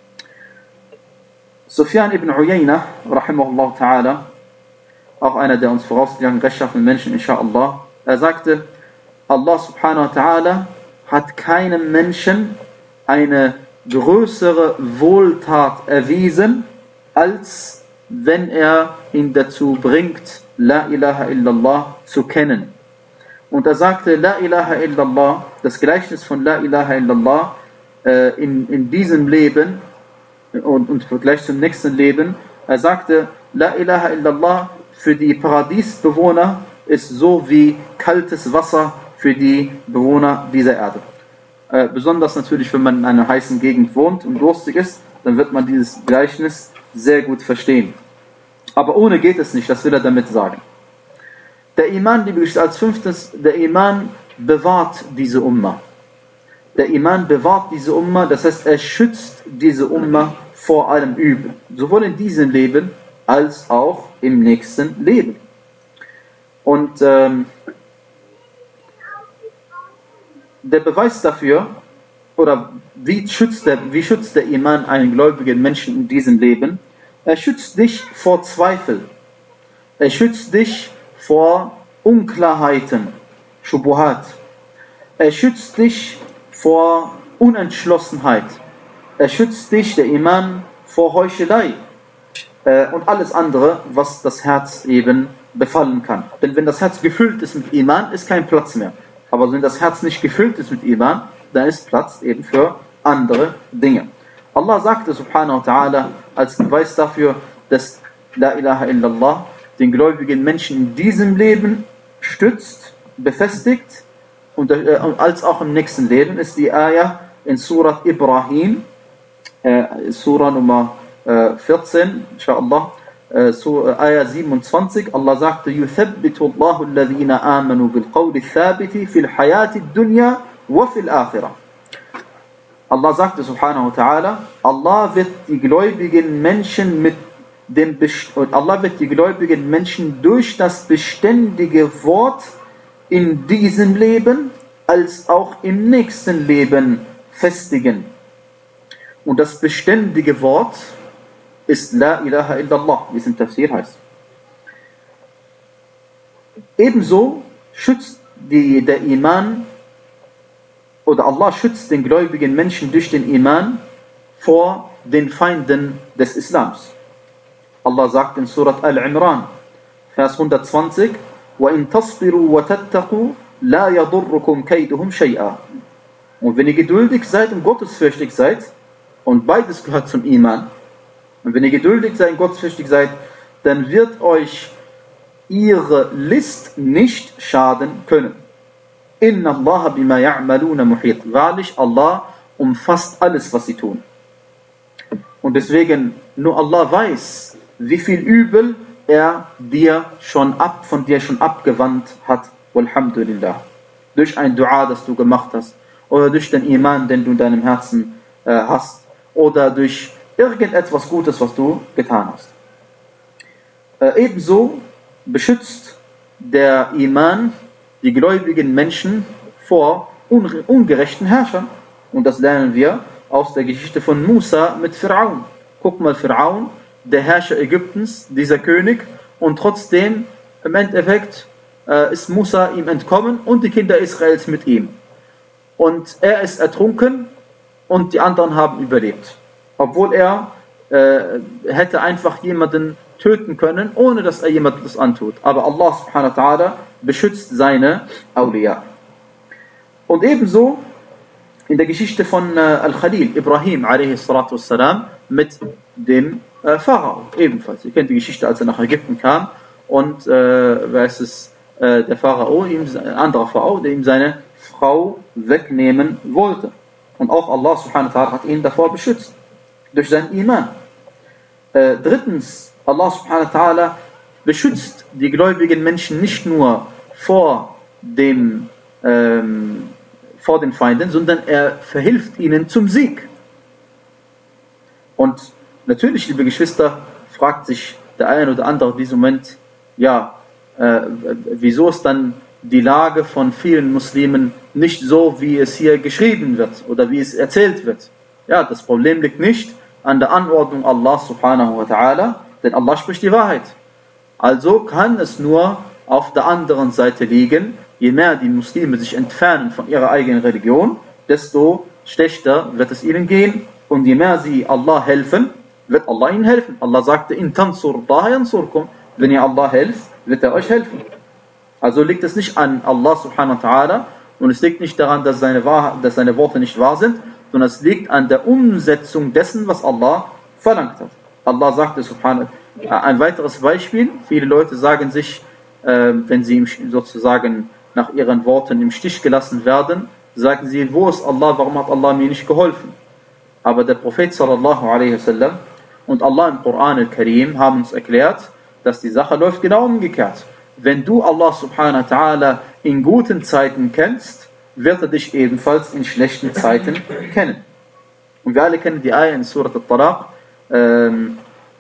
Sufyan ibn Uyayna, rahimahullah ta'ala, auch einer der uns vorausgegangenen rechtschaffenen Menschen, inshallah, er sagte, Allah subhanahu wa ta'ala hat keinem Menschen eine größere Wohltat erwiesen, als wenn er ihn dazu bringt, La ilaha illallah zu kennen. Und er sagte, La ilaha illallah, das Gleichnis von La ilaha illallah äh, in, in diesem Leben und, und im Vergleich zum nächsten Leben, er sagte, La ilaha illallah für die Paradiesbewohner ist so wie kaltes Wasser für die Bewohner dieser Erde. Äh, besonders natürlich, wenn man in einer heißen Gegend wohnt und durstig ist, dann wird man dieses Gleichnis sehr gut verstehen. Aber ohne geht es nicht, das will er damit sagen. Der Iman, liebe Geschwister, als fünftes, der Iman bewahrt diese Umma. Der Iman bewahrt diese Umma, das heißt, er schützt diese Umma vor allem Übel. Sowohl in diesem Leben als auch im nächsten Leben. Und ähm, der Beweis dafür, oder wie schützt, der, wie schützt der Iman einen gläubigen Menschen in diesem Leben? Er schützt dich vor Zweifel. Er schützt dich vor Unklarheiten, Shubuhat. Er schützt dich vor Unentschlossenheit. Er schützt dich, der Iman, vor Heuchelei äh, und alles andere, was das Herz eben befallen kann. Denn wenn das Herz gefüllt ist mit Iman, ist kein Platz mehr. Aber wenn das Herz nicht gefüllt ist mit Iman, dann ist Platz eben für andere Dinge. Allah sagte subhanahu wa ta'ala als Beweis dafür, dass La ilaha illallah den gläubigen Menschen in diesem Leben stützt, befestigt und äh, als auch im nächsten Leben, ist die Ayah in Surat Ibrahim, äh, Surah Nummer äh, vierzehn, inshallah, äh, so, äh, Ayah siebenundzwanzig. Allah sagte, يُثَبِّتُ اللَّهُ الَّذِينَ آمَنُوا بِالْقَوْلِ الثَّابِتِ فِي الْحَيَاةِ الدُّنْيَا وَفِي الْآخِرَةِ. Allah sagte subhanahu wa ta'ala, Allah wird die gläubigen Menschen mit dem Best- Allah wird die gläubigen Menschen durch das beständige Wort in diesem Leben als auch im nächsten Leben festigen. Und das beständige Wort ist La ilaha illallah, wie es im Tafsir heißt. Ebenso schützt die, der Iman oder Allah schützt den gläubigen Menschen durch den Iman vor den Feinden des Islams. Allah sagt in Surat Al-Imran, Vers hundertzwanzig, وَإِن تَصْبِرُوا وَتَتَّقُوا لَا يَضُرُّكُمْ كَيْدُهُمْ شَيْئًا. Und wenn ihr geduldig seid und gottesfürchtig seid, und beides gehört zum Iman, und wenn ihr geduldig seid und gottesfürchtig seid, dann wird euch ihre List nicht schaden können. Inna Allah bima ya'maluna muhit. Wahrlich, Allah umfasst alles, was sie tun. Und deswegen, nur Allah weiß, wie viel Übel er dir schon ab, von dir schon abgewandt hat. Walhamdulillah. Durch ein Dua, das du gemacht hast, oder durch den Iman, den du in deinem Herzen äh, hast, oder durch irgendetwas Gutes, was du getan hast. Äh, ebenso beschützt der Iman die gläubigen Menschen vor ungerechten Herrschern. Und das lernen wir aus der Geschichte von Musa mit Pharaon. Guck mal, Pharaon der Herrscher Ägyptens, dieser König, und trotzdem im Endeffekt äh, ist Musa ihm entkommen und die Kinder Israels mit ihm. Und er ist ertrunken und die anderen haben überlebt. Obwohl er äh, hätte einfach jemanden töten können, ohne dass er jemandem das antut. Aber Allah subhanahu wa ta'ala beschützt seine Awliya. Und ebenso in der Geschichte von äh, Al-Khalil, Ibrahim a.s. mit dem äh, Pharao ebenfalls. Ihr kennt die Geschichte, als er nach Ägypten kam und äh, wer ist es, äh, der Pharao, ihm, ein anderer Pharao, der ihm seine Frau wegnehmen wollte. Und auch Allah subhanahu wa ta'ala hat ihn davor beschützt, durch seinen Iman. Äh, drittens, Allah subhanahu wa ta'ala beschützt die gläubigen Menschen nicht nur vor dem ähm, vor den Feinden, sondern er verhilft ihnen zum Sieg. Und natürlich, liebe Geschwister, fragt sich der eine oder andere in diesem Moment, ja, äh, wieso ist dann die Lage von vielen Muslimen nicht so, wie es hier geschrieben wird oder wie es erzählt wird. Ja, das Problem liegt nicht an der Anordnung Allah subhanahu wa ta'ala, denn Allah spricht die Wahrheit. Also kann es nur auf der anderen Seite liegen, je mehr die Muslime sich entfernen von ihrer eigenen Religion, desto schlechter wird es ihnen gehen. Und je mehr sie Allah helfen, wird Allah ihnen helfen. Allah sagte, in tansurullah yansurkum, wenn ihr Allah helft, wird er euch helfen. Also liegt es nicht an Allah subhanahu wa ta'ala und es liegt nicht daran, dass seine, Wahrheit, dass seine Worte nicht wahr sind, sondern es liegt an der Umsetzung dessen, was Allah verlangt hat. Allah sagte subhanahu wa ta'ala, ein weiteres Beispiel, viele Leute sagen sich, äh, wenn sie sozusagen nach ihren Worten im Stich gelassen werden, sagen sie, wo ist Allah, warum hat Allah mir nicht geholfen? Aber der Prophet sallallahu alaihi wasallam und Allah im Koran al-Karim haben uns erklärt, dass die Sache läuft genau umgekehrt. Wenn du Allah subhanahu wa ta'ala in guten Zeiten kennst, wird er dich ebenfalls in schlechten Zeiten kennen. Und wir alle kennen die Ayah in Surat al-Talaq, ähm,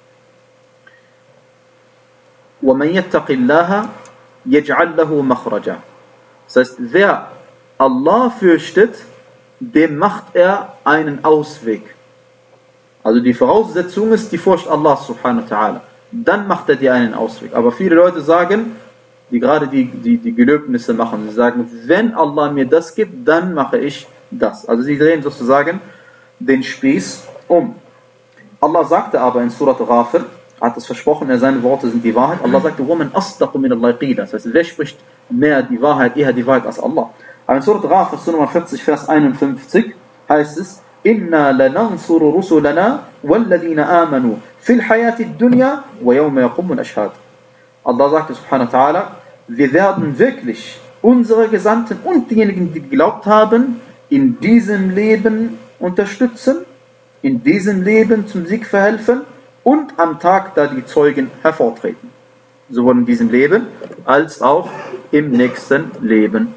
وَمَنْ يَتَّقِ اللَّهَ يَجْعَلْ لَهُ مَخْرَجًا. Das heißt, wer Allah fürchtet, dem macht er einen Ausweg. Also die Voraussetzung ist die Furcht Allah subhanahu wa ta'ala. Dann macht er dir einen Ausweg. Aber viele Leute sagen, die gerade die, die, die Gelöbnisse machen, sie sagen, wenn Allah mir das gibt, dann mache ich das. Also sie drehen sozusagen den Spieß um. Allah sagte aber in Surat Ghafir, hat es versprochen, er seine Worte sind die Wahrheit. Allah sagte, وَمَنْ أَصْدَقُ مِنَ اللَّهِ قِيلًا. Das heißt, wer spricht mehr die Wahrheit, eher die Wahrheit als Allah. Aber in Surat Ghafir, Surah vierzig, Vers einundfünfzig, heißt es, إِنَّا لَنَنْصُرُ رُسُلَنَا وَالَّذِينَ آمَنُوا فِي الْحَيَاةِ الدُّنْيَا وَيَوْمَ يَقُومُ الْأَشْهَادُ. Allah sagte, subhanahu wa ta'ala, wir werden wirklich unsere Gesandten und diejenigen, die geglaubt haben, in diesem Leben unterstützen, in diesem Leben zum Sieg verhelfen und am Tag, da die Zeugen hervortreten. Sowohl in diesem Leben als auch im nächsten Leben.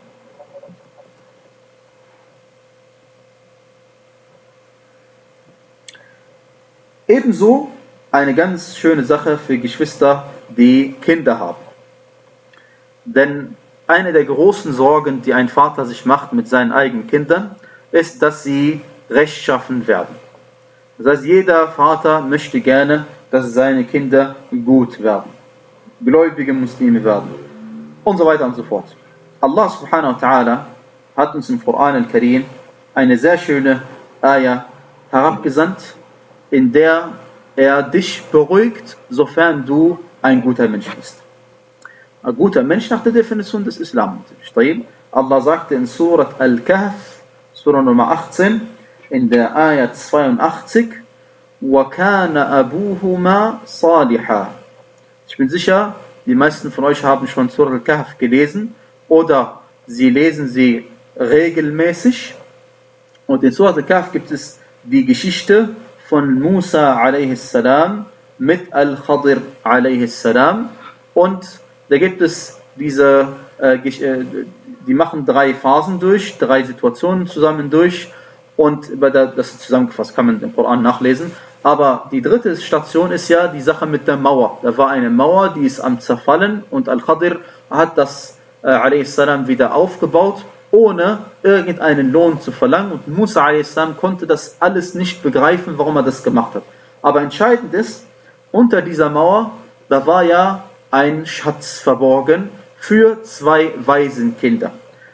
Ebenso eine ganz schöne Sache für Geschwister, die Kinder haben. Denn eine der großen Sorgen, die ein Vater sich macht mit seinen eigenen Kindern, ist, dass sie rechtschaffen werden. Das heißt, jeder Vater möchte gerne, dass seine Kinder gut werden, gläubige Muslime werden und so weiter und so fort. Allah subhanahu wa ta'ala hat uns im Koran al-Karim eine sehr schöne Ayah herabgesandt, in der er dich beruhigt, sofern du ein guter Mensch bist. Ein guter Mensch nach der Definition des Islam. Allah sagte in Surat Al-Kahf, Surah Nummer achtzehn, in der Ayah zweiundachtzig, وَكَانَ أَبُوهُمَا صَالِحًا. Ich bin sicher, die meisten von euch haben schon Surah Al-Kahf gelesen oder sie lesen sie regelmäßig. Und in Surah Al-Kahf gibt es die Geschichte von Musa a.s. mit Al-Khadir a.s. Und da gibt es diese, äh, die machen drei Phasen durch, drei Situationen zusammen durch. Und das ist zusammengefasst, kann man im Koran nachlesen. Aber die dritte Station ist ja die Sache mit der Mauer. Da war eine Mauer, die ist am Zerfallen und Al-Khadir hat das äh, a s. wieder aufgebaut, ohne irgendeinen Lohn zu verlangen. Und Musa a s. konnte das alles nicht begreifen, warum er das gemacht hat. Aber entscheidend ist, unter dieser Mauer, da war ja ein Schatz verborgen für zwei Waisenkinder.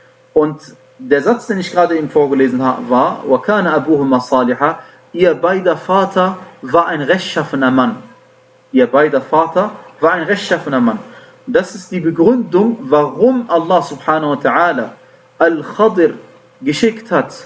Und der Satz, den ich gerade eben vorgelesen habe, war, وَكَانَ أَبُوهُمَا صَالِحًا, ihr beider Vater war ein rechtschaffener Mann. Ihr beider Vater war ein rechtschaffener Mann. Und das ist die Begründung, warum Allah subhanahu wa ta'ala Al-Khadir geschickt hat,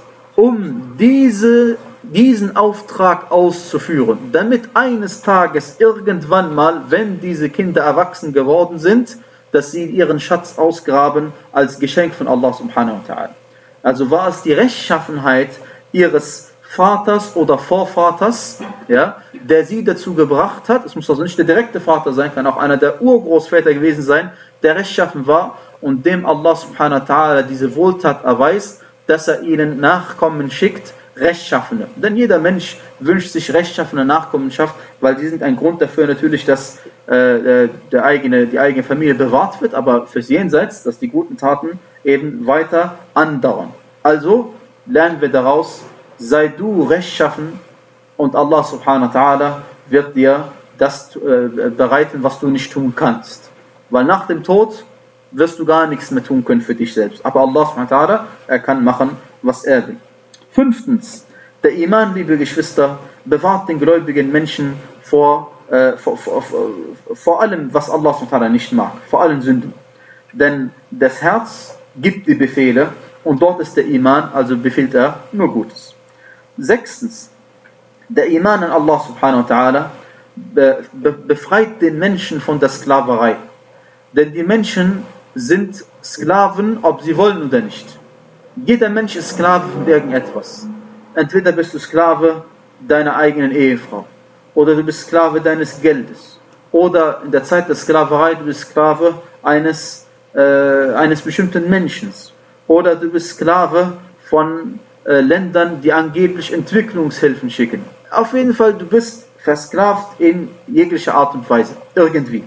um diese, diesen Auftrag auszuführen, damit eines Tages irgendwann mal, wenn diese Kinder erwachsen geworden sind, dass sie ihren Schatz ausgraben als Geschenk von Allah subhanahu wa ta'ala. Also war es die Rechtschaffenheit ihres Vaters oder Vorvaters, ja, der sie dazu gebracht hat, es muss also nicht der direkte Vater sein, kann auch einer der Urgroßväter gewesen sein, der rechtschaffen war und dem Allah subhanahu wa ta'ala diese Wohltat erweist, dass er ihnen Nachkommen schickt, Rechtschaffene. Denn jeder Mensch wünscht sich rechtschaffene Nachkommenschaft, weil die sind ein Grund dafür natürlich, dass äh, der eigene, die eigene Familie bewahrt wird, aber fürs Jenseits, dass die guten Taten eben weiter andauern. Also lernen wir daraus, sei du rechtschaffen und Allah subhanahu wa ta'ala wird dir das äh, bereiten, was du nicht tun kannst. Weil nach dem Tod wirst du gar nichts mehr tun können für dich selbst. Aber Allah subhanahu wa ta'ala, er kann machen, was er will. Fünftens, der Iman, liebe Geschwister, bewahrt den gläubigen Menschen vor, äh, vor, vor, vor, vor allem, was Allah subhanahu wa ta'ala nicht mag, vor allen Sünden. Denn das Herz gibt die Befehle und dort ist der Iman, also befiehlt er nur Gutes. Sechstens, der Iman an Allah subhanahu wa ta'ala be, be, befreit den Menschen von der Sklaverei. Denn die Menschen sind Sklaven, ob sie wollen oder nicht. Jeder Mensch ist Sklave von irgendetwas. Entweder bist du Sklave deiner eigenen Ehefrau, oder du bist Sklave deines Geldes, oder in der Zeit der Sklaverei du bist Sklave eines, äh, eines bestimmten Menschen, oder du bist Sklave von äh, Ländern, die angeblich Entwicklungshilfen schicken. Auf jeden Fall, du bist versklavt in jeglicher Art und Weise, irgendwie.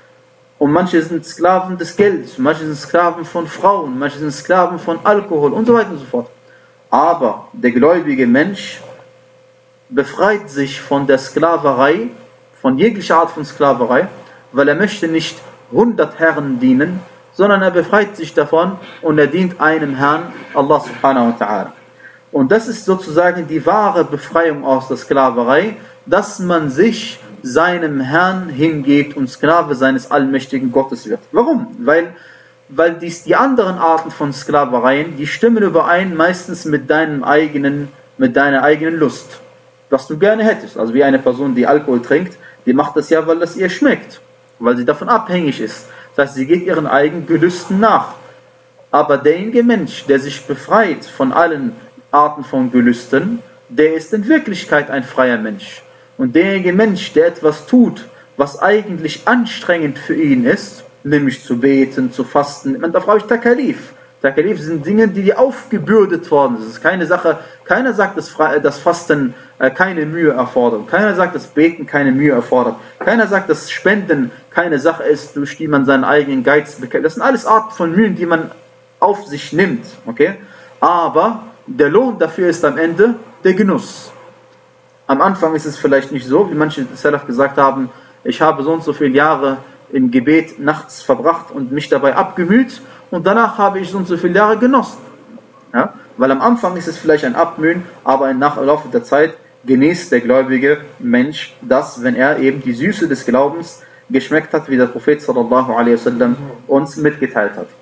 Und manche sind Sklaven des Geldes, manche sind Sklaven von Frauen, manche sind Sklaven von Alkohol und so weiter und so fort. Aber der gläubige Mensch befreit sich von der Sklaverei, von jeglicher Art von Sklaverei, weil er möchte nicht hundert Herren dienen, sondern er befreit sich davon und er dient einem Herrn, Allah subhanahu wa ta'ala. Und das ist sozusagen die wahre Befreiung aus der Sklaverei, dass man sich seinem Herrn hingebt und Sklave seines allmächtigen Gottes wird. Warum? Weil, weil dies, die anderen Arten von Sklavereien, die stimmen überein meistens mit deinem eigenen, mit deiner eigenen Lust, was du gerne hättest. Also wie eine Person, die Alkohol trinkt, die macht das ja, weil das ihr schmeckt, weil sie davon abhängig ist. Das heißt, sie geht ihren eigenen Gelüsten nach. Aber derjenige Mensch, der sich befreit von allen Arten von Gelüsten, der ist in Wirklichkeit ein freier Mensch. Und derjenige Mensch, der etwas tut, was eigentlich anstrengend für ihn ist, nämlich zu beten, zu fasten, man darf ich Takalif. Takalif sind Dinge, die dir aufgebürdet worden sind. Das ist keine Sache, keiner sagt, dass das Fasten keine Mühe erfordert. Keiner sagt, dass Beten keine Mühe erfordert. Keiner sagt, dass Spenden keine Sache ist, durch die man seinen eigenen Geiz bekämpft. Das sind alles Arten von Mühen, die man auf sich nimmt. Okay? Aber der Lohn dafür ist am Ende der Genuss. Am Anfang ist es vielleicht nicht so, wie manche Salaf gesagt haben, ich habe so und so viele Jahre im Gebet nachts verbracht und mich dabei abgemüht und danach habe ich so und so viele Jahre genossen. Ja? Weil am Anfang ist es vielleicht ein Abmühen, aber im Laufe der Zeit genießt der gläubige Mensch das, wenn er eben die Süße des Glaubens geschmeckt hat, wie der Prophet sallallahu alaihi wasallam uns mitgeteilt hat.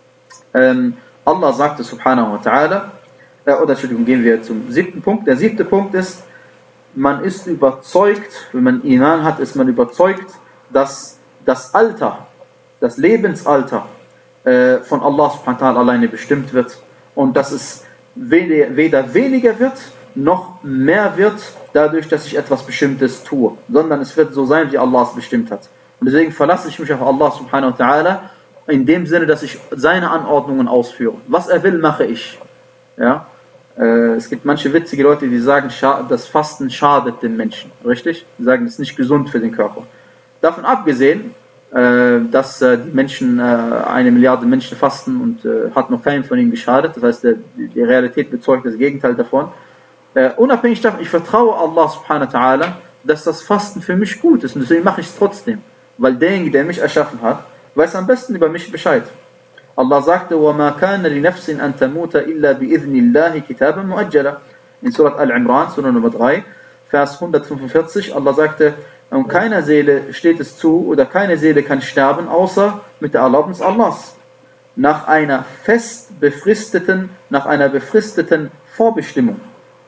Ähm, Allah sagte subhanahu wa ta'ala, äh, oder Entschuldigung, gehen wir zum siebten Punkt. Der siebte Punkt ist, man ist überzeugt, wenn man Iman hat, ist man überzeugt, dass das Alter, das Lebensalter äh, von Allah subhanahu wa ta'ala alleine bestimmt wird und dass es weder weniger wird, noch mehr wird, dadurch, dass ich etwas Bestimmtes tue, sondern es wird so sein, wie Allah es bestimmt hat. Und deswegen verlasse ich mich auf Allah subhanahu wa ta'ala in dem Sinne, dass ich seine Anordnungen ausführe. Was er will, mache ich. Ja? Es gibt manche witzige Leute, die sagen, das Fasten schadet den Menschen. Richtig? Die sagen, es ist nicht gesund für den Körper. Davon abgesehen, dass die Menschen, eine Milliarde Menschen fasten und hat noch keinem von ihnen geschadet. Das heißt, die Realität bezeugt das Gegenteil davon. Unabhängig davon, ich vertraue Allah subhanahu wa ta'ala, dass das Fasten für mich gut ist und deswegen mache ich es trotzdem. Weil derjenige, der mich erschaffen hat, weiß am besten über mich Bescheid. Allah sagte, وَمَا كَانَ لِنَفْسٍ أَن تَمُوتَ إِلَّا بِإِذْنِ اللَّهِ كِتَابًا مُؤَجَّلًا. In Surat Al-Imran, Surah Nummer drei, Vers hundertfünfundvierzig, Allah sagte, und keiner Seele steht es zu, oder keine Seele kann sterben, außer mit der Erlaubnis Allahs. Nach einer fest befristeten, nach einer befristeten Vorbestimmung.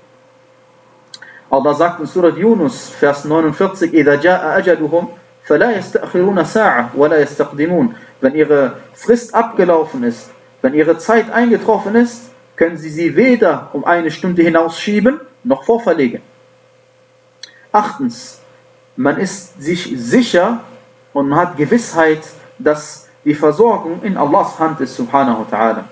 Allah sagt in Surat Yunus, Vers neunundvierzig, إِذَا جَاءَ أَجَلُهُمْ فَلَا يَسْتَأْخِرُونَ سَاعَةً وَلَا يَسْتَقْدِمُونَ. Wenn ihre Frist abgelaufen ist, wenn ihre Zeit eingetroffen ist, können sie sie weder um eine Stunde hinausschieben, noch vorverlegen. Achtens, man ist sich sicher und man hat Gewissheit, dass die Versorgung in Allahs Hand ist, subhanahu wa ta'ala.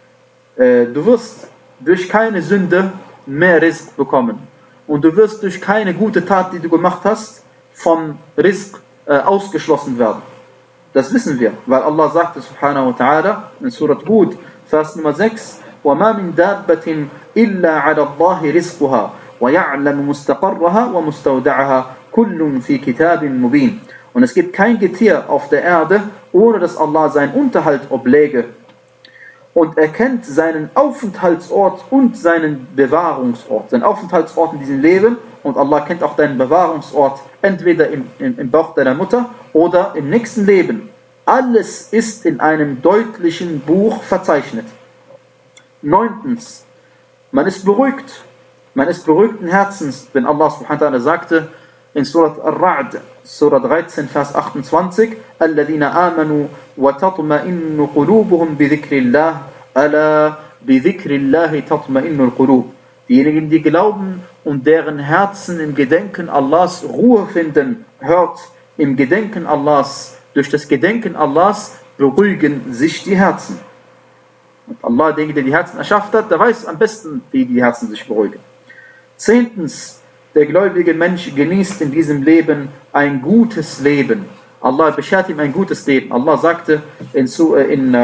Du wirst durch keine Sünde mehr Rizq bekommen. Und du wirst durch keine gute Tat, die du gemacht hast, vom Rizq äh, ausgeschlossen werden. Das wissen wir, weil Allah sagte, subhanahu wa ta'ala, in Surat Hud, Vers Nummer sechs, وَمَا مِن دَابَّةٍ إِلَّا عَلَى اللَّهِ رِزْقُهَا وَيَعْلَمُ مُسْتَقَرَّهَا وَمُسْتَوْدَعَهَا كُلٌّ فِي كِتَابٍ مُبِينٍ. Und es gibt kein Getier auf der Erde, ohne dass Allah seinen Unterhalt obläge. Und er kennt seinen Aufenthaltsort und seinen Bewahrungsort. Sein Aufenthaltsort in diesem Leben, und Allah kennt auch deinen Bewahrungsort, entweder im, im, im Bauch deiner Mutter oder im nächsten Leben. Alles ist in einem deutlichen Buch verzeichnet. Neuntens, man ist beruhigt. Man ist beruhigten Herzens, wenn Allah subhanahu wa ta'ala sagte in Surat Ar-Ra'd, Surah dreizehn, Vers achtundzwanzig, الَّذِينَ آمَنُوا وَتَطْمَئِنُّ قُلُوبُهُمْ بِذِكْرِ اللَّهِ أَلَا بِذِكْرِ اللَّهِ تَطْمَئِنُّ الْقُلُوبِ. Diejenigen, die glauben und deren Herzen im Gedenken Allahs Ruhe finden, hört, im Gedenken Allahs, durch das Gedenken Allahs beruhigen sich die Herzen. Und Allah, derjenige, der die Herzen erschafft hat, der weiß am besten, wie die Herzen sich beruhigen. Zehntens, der gläubige Mensch genießt in diesem Leben ein gutes Leben. Allah beschert ihm ein gutes Leben. Allah sagte in, in,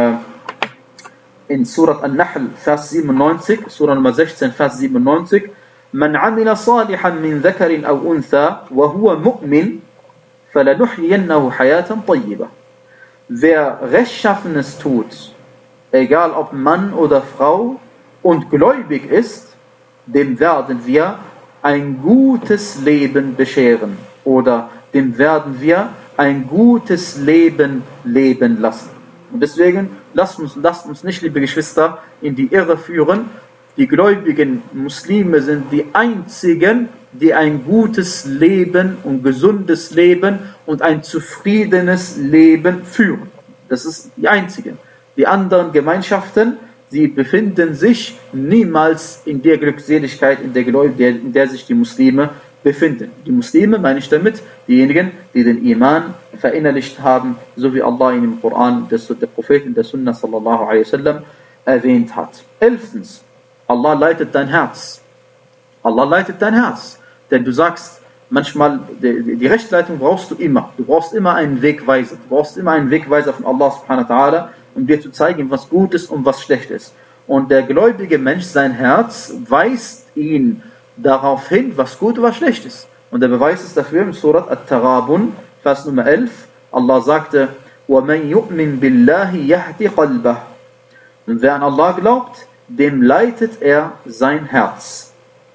in Surat An-Nahl, Vers siebenundneunzig, Surah Nummer sechzehn, Vers siebenundneunzig, Man amila salihan min dhakarin aw untha wa huwa mu'min falanuhyiyannahu hayatan tayyibah. Wer Rechtschaffenes tut, egal ob Mann oder Frau, und gläubig ist, dem werden wir ein gutes Leben bescheren. Oder dem werden wir ein gutes Leben leben lassen. Und deswegen, lasst uns, lasst uns nicht, liebe Geschwister, in die Irre führen. Die gläubigen Muslime sind die einzigen, die ein gutes Leben und gesundes Leben und ein zufriedenes Leben führen. Das ist die einzigen. Die anderen Gemeinschaften, sie befinden sich niemals in der Glückseligkeit, in der, in der sich die Muslime befinden. Die Muslime meine ich damit diejenigen, die den Iman verinnerlicht haben, so wie Allah in dem Koran, der Prophet in der Sunna sallallahu alaihi wasallam erwähnt hat. Elftens, Allah leitet dein Herz. Allah leitet dein Herz. Denn du sagst manchmal, die, die Rechtsleitung brauchst du immer. Du brauchst immer einen Wegweiser. Du brauchst immer einen Wegweiser von Allah subhanahu wa ta'ala, um dir zu zeigen, was gut ist und was schlecht ist. Und der gläubige Mensch, sein Herz, weist ihn darauf hin, was gut und was schlecht ist. Und der Beweis ist dafür im Surat At-Tarabun, Vers Nummer elf. Allah sagte, وَمَنْ يُؤْمِنْ بِاللَّهِ يَهْدِ قَلْبَهُ. Und wer an Allah glaubt, dem leitet er sein Herz.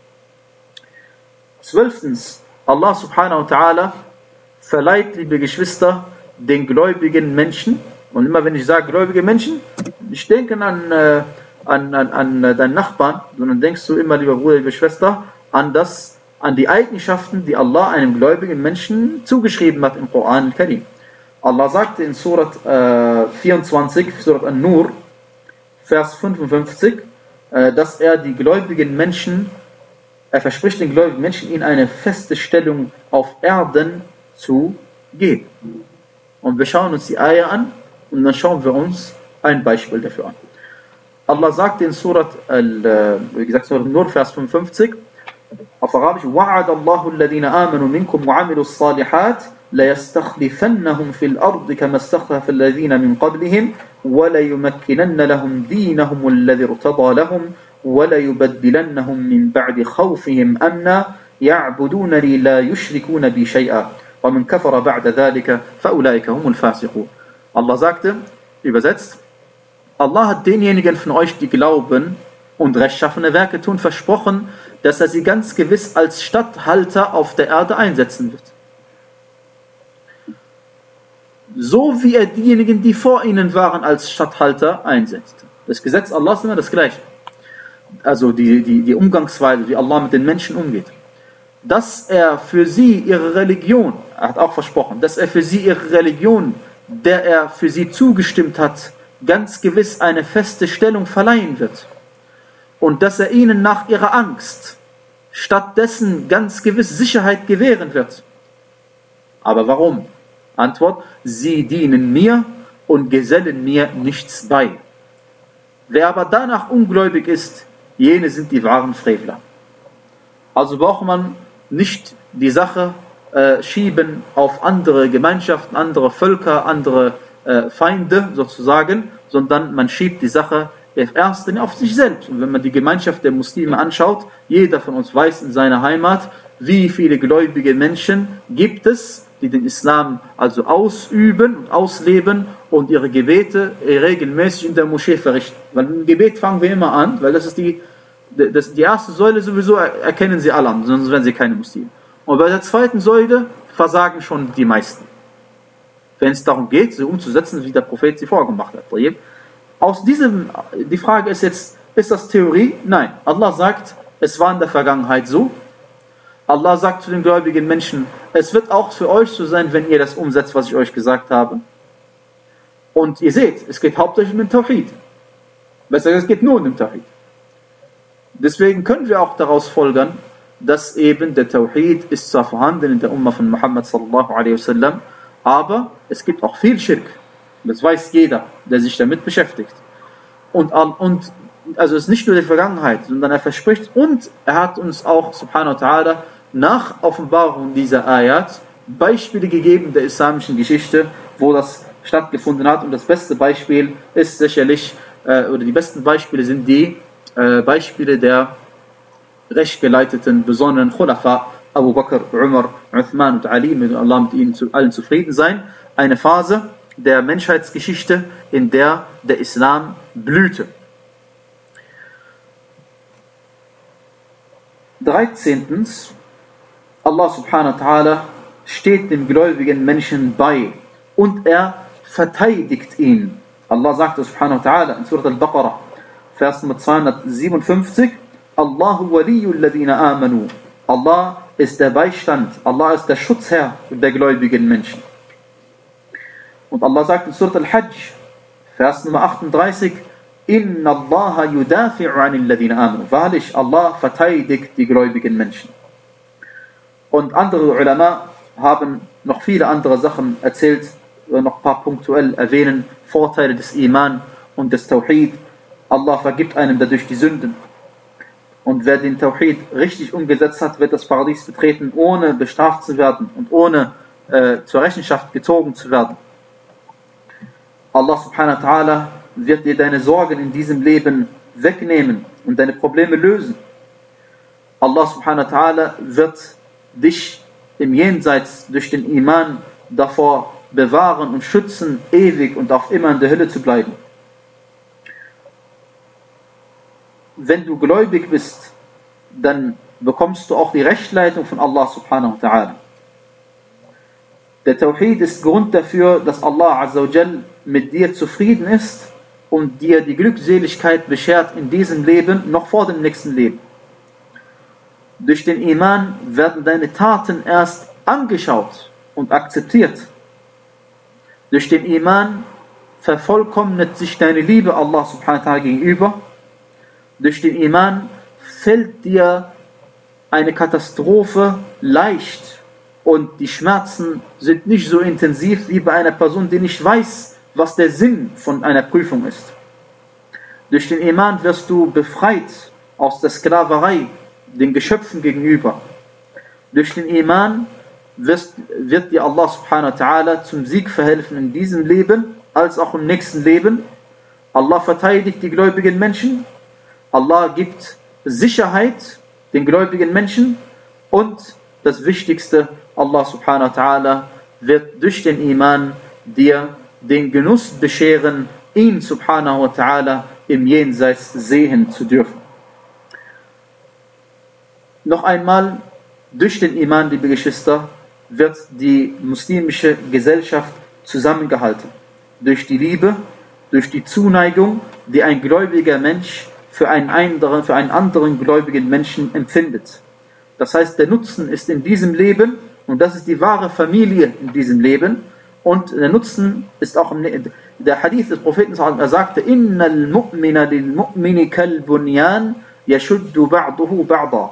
Zwölftens, Allah subhanahu wa ta'ala verleiht, liebe Geschwister, den gläubigen Menschen. Und immer wenn ich sage gläubige Menschen, ich denke an, äh, an, an, an deinen Nachbarn, sondern denkst du immer, lieber Bruder, liebe Schwester, an, das, an die Eigenschaften, die Allah einem gläubigen Menschen zugeschrieben hat im Koran al-Karim. Allah sagte in Surat äh, vierundzwanzig, Surat An-Nur, Vers fünfundfünfzig, äh, dass er die gläubigen Menschen, er verspricht den gläubigen Menschen, ihnen eine feste Stellung auf Erden zu geben. Und wir schauen uns die Ayah an, und dann schauen wir uns ein Beispiel dafür an. Allah sagt in Surat, al, wie gesagt, Surat Nur, Vers fünfundfünfzig, auf Arabisch, وَعَدَ اللَّهُ الَّذِينَ آمَنُوا مِنْكُمْ وَعَمِلُوا الصَّالِحَاتِ لَيَسْتَخْلِفَنَّهُمْ فِي الْأَرْضِ كَمَا اسْتَخْلَفَ الَّذِينَ مِنْ قَبْلِهِمْ وَلَيُمَكِّنَنَّ لَهُمْ دِينَهُمُ الَّذِي ارْتَضَى لَهُمْ وَلَيُبَدِّلَنَّهُمْ مِنْ بَعْدِ خَوْفِهِمْ أَمْنًا يعبدونني لا يشركون بي شيئا ومن كفر بعد ذلك فأولئك هم الفاسقون. Allah sagte, übersetzt, Allah hat denjenigen von euch, die glauben und rechtschaffene Werke tun, versprochen, dass er sie ganz gewiss als Statthalter auf der Erde einsetzen wird. So wie er diejenigen, die vor ihnen waren, als Statthalter einsetzt. Das Gesetz Allahs ist immer das Gleiche. Also die, die, die Umgangsweise, wie Allah mit den Menschen umgeht. Dass er für sie ihre Religion, er hat auch versprochen, dass er für sie ihre Religion, der er für sie zugestimmt hat, ganz gewiss eine feste Stellung verleihen wird. Und dass er ihnen nach ihrer Angst stattdessen ganz gewiss Sicherheit gewähren wird. Aber warum? Antwort, sie dienen mir und gesellen mir nichts bei. Wer aber danach ungläubig ist, jene sind die wahren Frevler. Also braucht man nicht die Sache äh, schieben auf andere Gemeinschaften, andere Völker, andere äh, Feinde sozusagen, sondern man schiebt die Sache erst auf sich selbst. Und wenn man die Gemeinschaft der Muslime anschaut, jeder von uns weiß in seiner Heimat, wie viele gläubige Menschen gibt es, die den Islam also ausüben und ausleben und ihre Gebete regelmäßig in der Moschee verrichten. Weil im Gebet fangen wir immer an, weil das ist die, das, die erste Säule sowieso erkennen sie alle an, sonst werden sie keine Muslime. Und bei der zweiten Säule versagen schon die meisten. Wenn es darum geht, sie umzusetzen, wie der Prophet sie vorgemacht hat. Aus diesem, die Frage ist jetzt, ist das Theorie? Nein. Allah sagt, es war in der Vergangenheit so. Allah sagt zu den gläubigen Menschen, es wird auch für euch so sein, wenn ihr das umsetzt, was ich euch gesagt habe. Und ihr seht, es geht hauptsächlich um den Tawhid. Besser gesagt, es geht nur um den Tawhid. Deswegen können wir auch daraus folgern, dass eben der Tawhid ist zwar vorhanden in der Ummah von Muhammad sallallahu alaihi wasallam, aber es gibt auch viel Schirk. Das weiß jeder, der sich damit beschäftigt. Und, und also es ist nicht nur die Vergangenheit, sondern er verspricht und er hat uns auch, subhanahu wa ta'ala, nach Offenbarung dieser Ayat Beispiele gegeben der islamischen Geschichte, wo das stattgefunden hat. Und das beste Beispiel ist sicherlich, äh, oder die besten Beispiele sind die äh, Beispiele der rechtgeleiteten, besonderen Khulafa, Abu Bakr, Umar, Uthman und Ali, möge Allah mit ihnen zu, allen zufrieden sein. Eine Phase der Menschheitsgeschichte, in der der Islam blühte. dreizehntens. Allah subhanahu wa ta'ala steht dem gläubigen Menschen bei und er verteidigt ihn. Allah sagt subhanahu wa ta'ala in Surah Al-Baqarah, Vers Nummer zweihundertsiebenundfünfzig, Allahu waliyul ladina amanu. Allah ist der Beistand, Allah ist der Schutzherr der gläubigen Menschen. Und Allah sagt in Surah Al-Hajj, Vers Nummer achtunddreißig, Inna Allaha yudafi'u anil ladina amanu. Wahrlich, Allah verteidigt die gläubigen Menschen. Und andere Ulama haben noch viele andere Sachen erzählt, noch ein paar punktuell erwähnen, Vorteile des Iman und des Tawhid. Allah vergibt einem dadurch die Sünden. Und wer den Tawhid richtig umgesetzt hat, wird das Paradies betreten, ohne bestraft zu werden und ohne äh, zur Rechenschaft gezogen zu werden. Allah subhanahu wa ta'ala wird dir deine Sorgen in diesem Leben wegnehmen und deine Probleme lösen. Allah subhanahu wa ta'ala wird dich im Jenseits durch den Iman davor bewahren und schützen, ewig und auf immer in der Hölle zu bleiben. Wenn du gläubig bist, dann bekommst du auch die Rechtleitung von Allah subhanahu wa ta'ala. Der Tawhid ist Grund dafür, dass Allah azza wa jal mit dir zufrieden ist und dir die Glückseligkeit beschert in diesem Leben, noch vor dem nächsten Leben. Durch den Iman werden deine Taten erst angeschaut und akzeptiert. Durch den Iman vervollkommnet sich deine Liebe Allah subhanahu wa ta'ala gegenüber. Durch den Iman fällt dir eine Katastrophe leicht und die Schmerzen sind nicht so intensiv wie bei einer Person, die nicht weiß, was der Sinn von einer Prüfung ist. Durch den Iman wirst du befreit aus der Sklaverei den Geschöpfen gegenüber. Durch den Iman wirst, wird dir Allah subhanahu wa ta'ala zum Sieg verhelfen in diesem Leben als auch im nächsten Leben. Allah verteidigt die gläubigen Menschen. Allah gibt Sicherheit den gläubigen Menschen Und das Wichtigste, Allah subhanahu wa ta'ala wird durch den Iman dir den Genuss bescheren, ihn subhanahu wa ta'ala im Jenseits sehen zu dürfen. Noch einmal, durch den Iman, liebe Geschwister, wird die muslimische Gesellschaft zusammengehalten. Durch die Liebe, durch die Zuneigung, die ein gläubiger Mensch für einen anderen, für einen anderen gläubigen Menschen empfindet. Das heißt, der Nutzen ist in diesem Leben, und das ist die wahre Familie in diesem Leben, und der Nutzen ist auch im der Hadith des Propheten, er sagte, Innal mu'mina lil mu'mini kal bunyan yashuddu ba'duhu ba'da.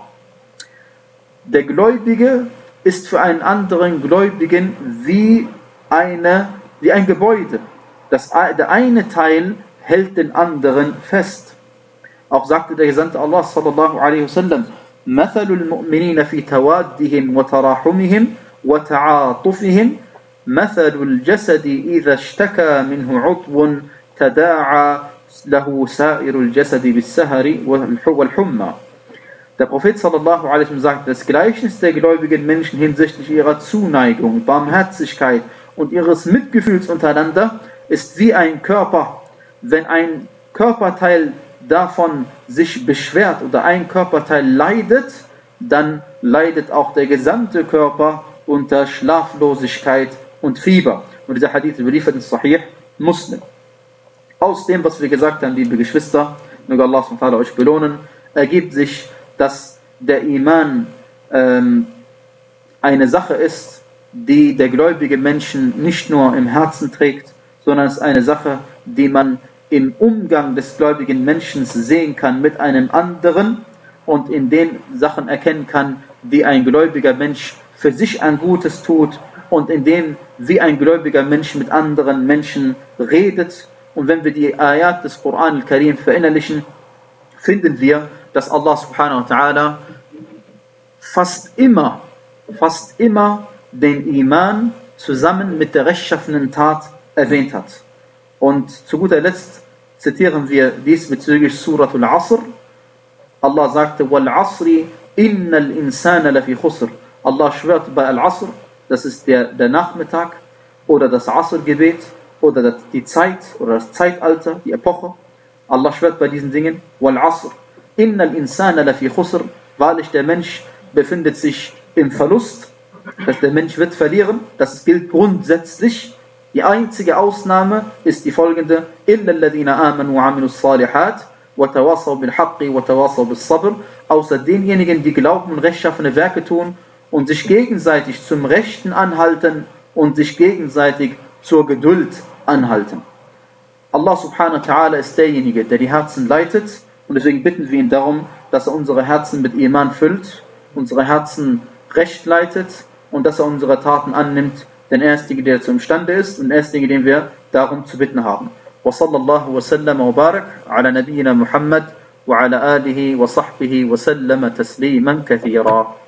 Der Gläubige ist für einen anderen Gläubigen wie, eine, wie ein Gebäude. Das, der eine Teil hält den anderen fest. Auch sagte der Gesandte Allah sallallahu alaihi wasallam, مثل المؤمنين في توادهم وتراحمهم وتعاطفهم مثل الجسد إذا اشتكى منه عضو تداعى له سائر الجسد بالسهر والحمى. Der Prophet sallallahu alaihi wasallam sagt, das Gleichnis der gläubigen Menschen hinsichtlich ihrer Zuneigung, Barmherzigkeit und ihres Mitgefühls untereinander ist wie ein Körper. Wenn ein Körperteil davon sich beschwert oder ein Körperteil leidet, dann leidet auch der gesamte Körper unter Schlaflosigkeit und Fieber. Und dieser Hadith überliefert in Sahih Muslim. Aus dem, was wir gesagt haben, liebe Geschwister, möge Allah subhanahu wa ta'ala euch belohnen, ergibt sich, dass der Iman ähm, eine Sache ist, die der gläubige Menschen nicht nur im Herzen trägt, sondern es ist eine Sache, die man im Umgang des gläubigen Menschen sehen kann mit einem anderen und in den Sachen erkennen kann, die ein gläubiger Mensch für sich ein Gutes tut und in dem, wie ein gläubiger Mensch mit anderen Menschen redet. Und wenn wir die Ayat des Koran al-Karim verinnerlichen, finden wir, dass Allah subhanahu wa ta'ala fast immer, fast immer den Iman zusammen mit der rechtschaffenen Tat erwähnt hat. Und zu guter Letzt zitieren wir diesbezüglich Surat al-Asr. Allah sagte, وَالْعَصْرِ إِنَّ الْإِنسَانَ لَفِي خُسْرٍ. Allah schwört bei Al-Asr, das ist der, der Nachmittag oder das Asr-Gebet oder das, die Zeit oder das Zeitalter, die Epoche. Allah schwört bei diesen Dingen, وَالْعَصْرِ إِنَّ الْإِنسَانَ لَفِي خُسْرٍ. Wahrlich, der Mensch befindet sich im Verlust, dass der Mensch wird verlieren, das gilt grundsätzlich. Die einzige Ausnahme ist die folgende: إِلَّا الَّذِينَ آمَنُوا وَعَمِلُوا الصَّالِحَاتِ وَتَوَاصَوْا بِالْحَقِّ وَتَوَاصَوْا بِالصَّبْرِ. Außer denjenigen, die glauben und rechtschaffene Werke tun und sich gegenseitig zum Rechten anhalten und sich gegenseitig zur Geduld anhalten. Allah subhanahu wa ta'ala ist derjenige, der die Herzen leitet, und deswegen bitten wir ihn darum, dass er unsere Herzen mit Iman füllt, unsere Herzen recht leitet und dass er unsere Taten annimmt, denn er ist derjenige, der dazu imstande ist, und er ist derjenige, den wir darum zu bitten haben. Wa sallallahu wa sallam wa barak ala nabiyyina Muhammad wa ala alihi wa sahbihi wa sallama tasliman kathira.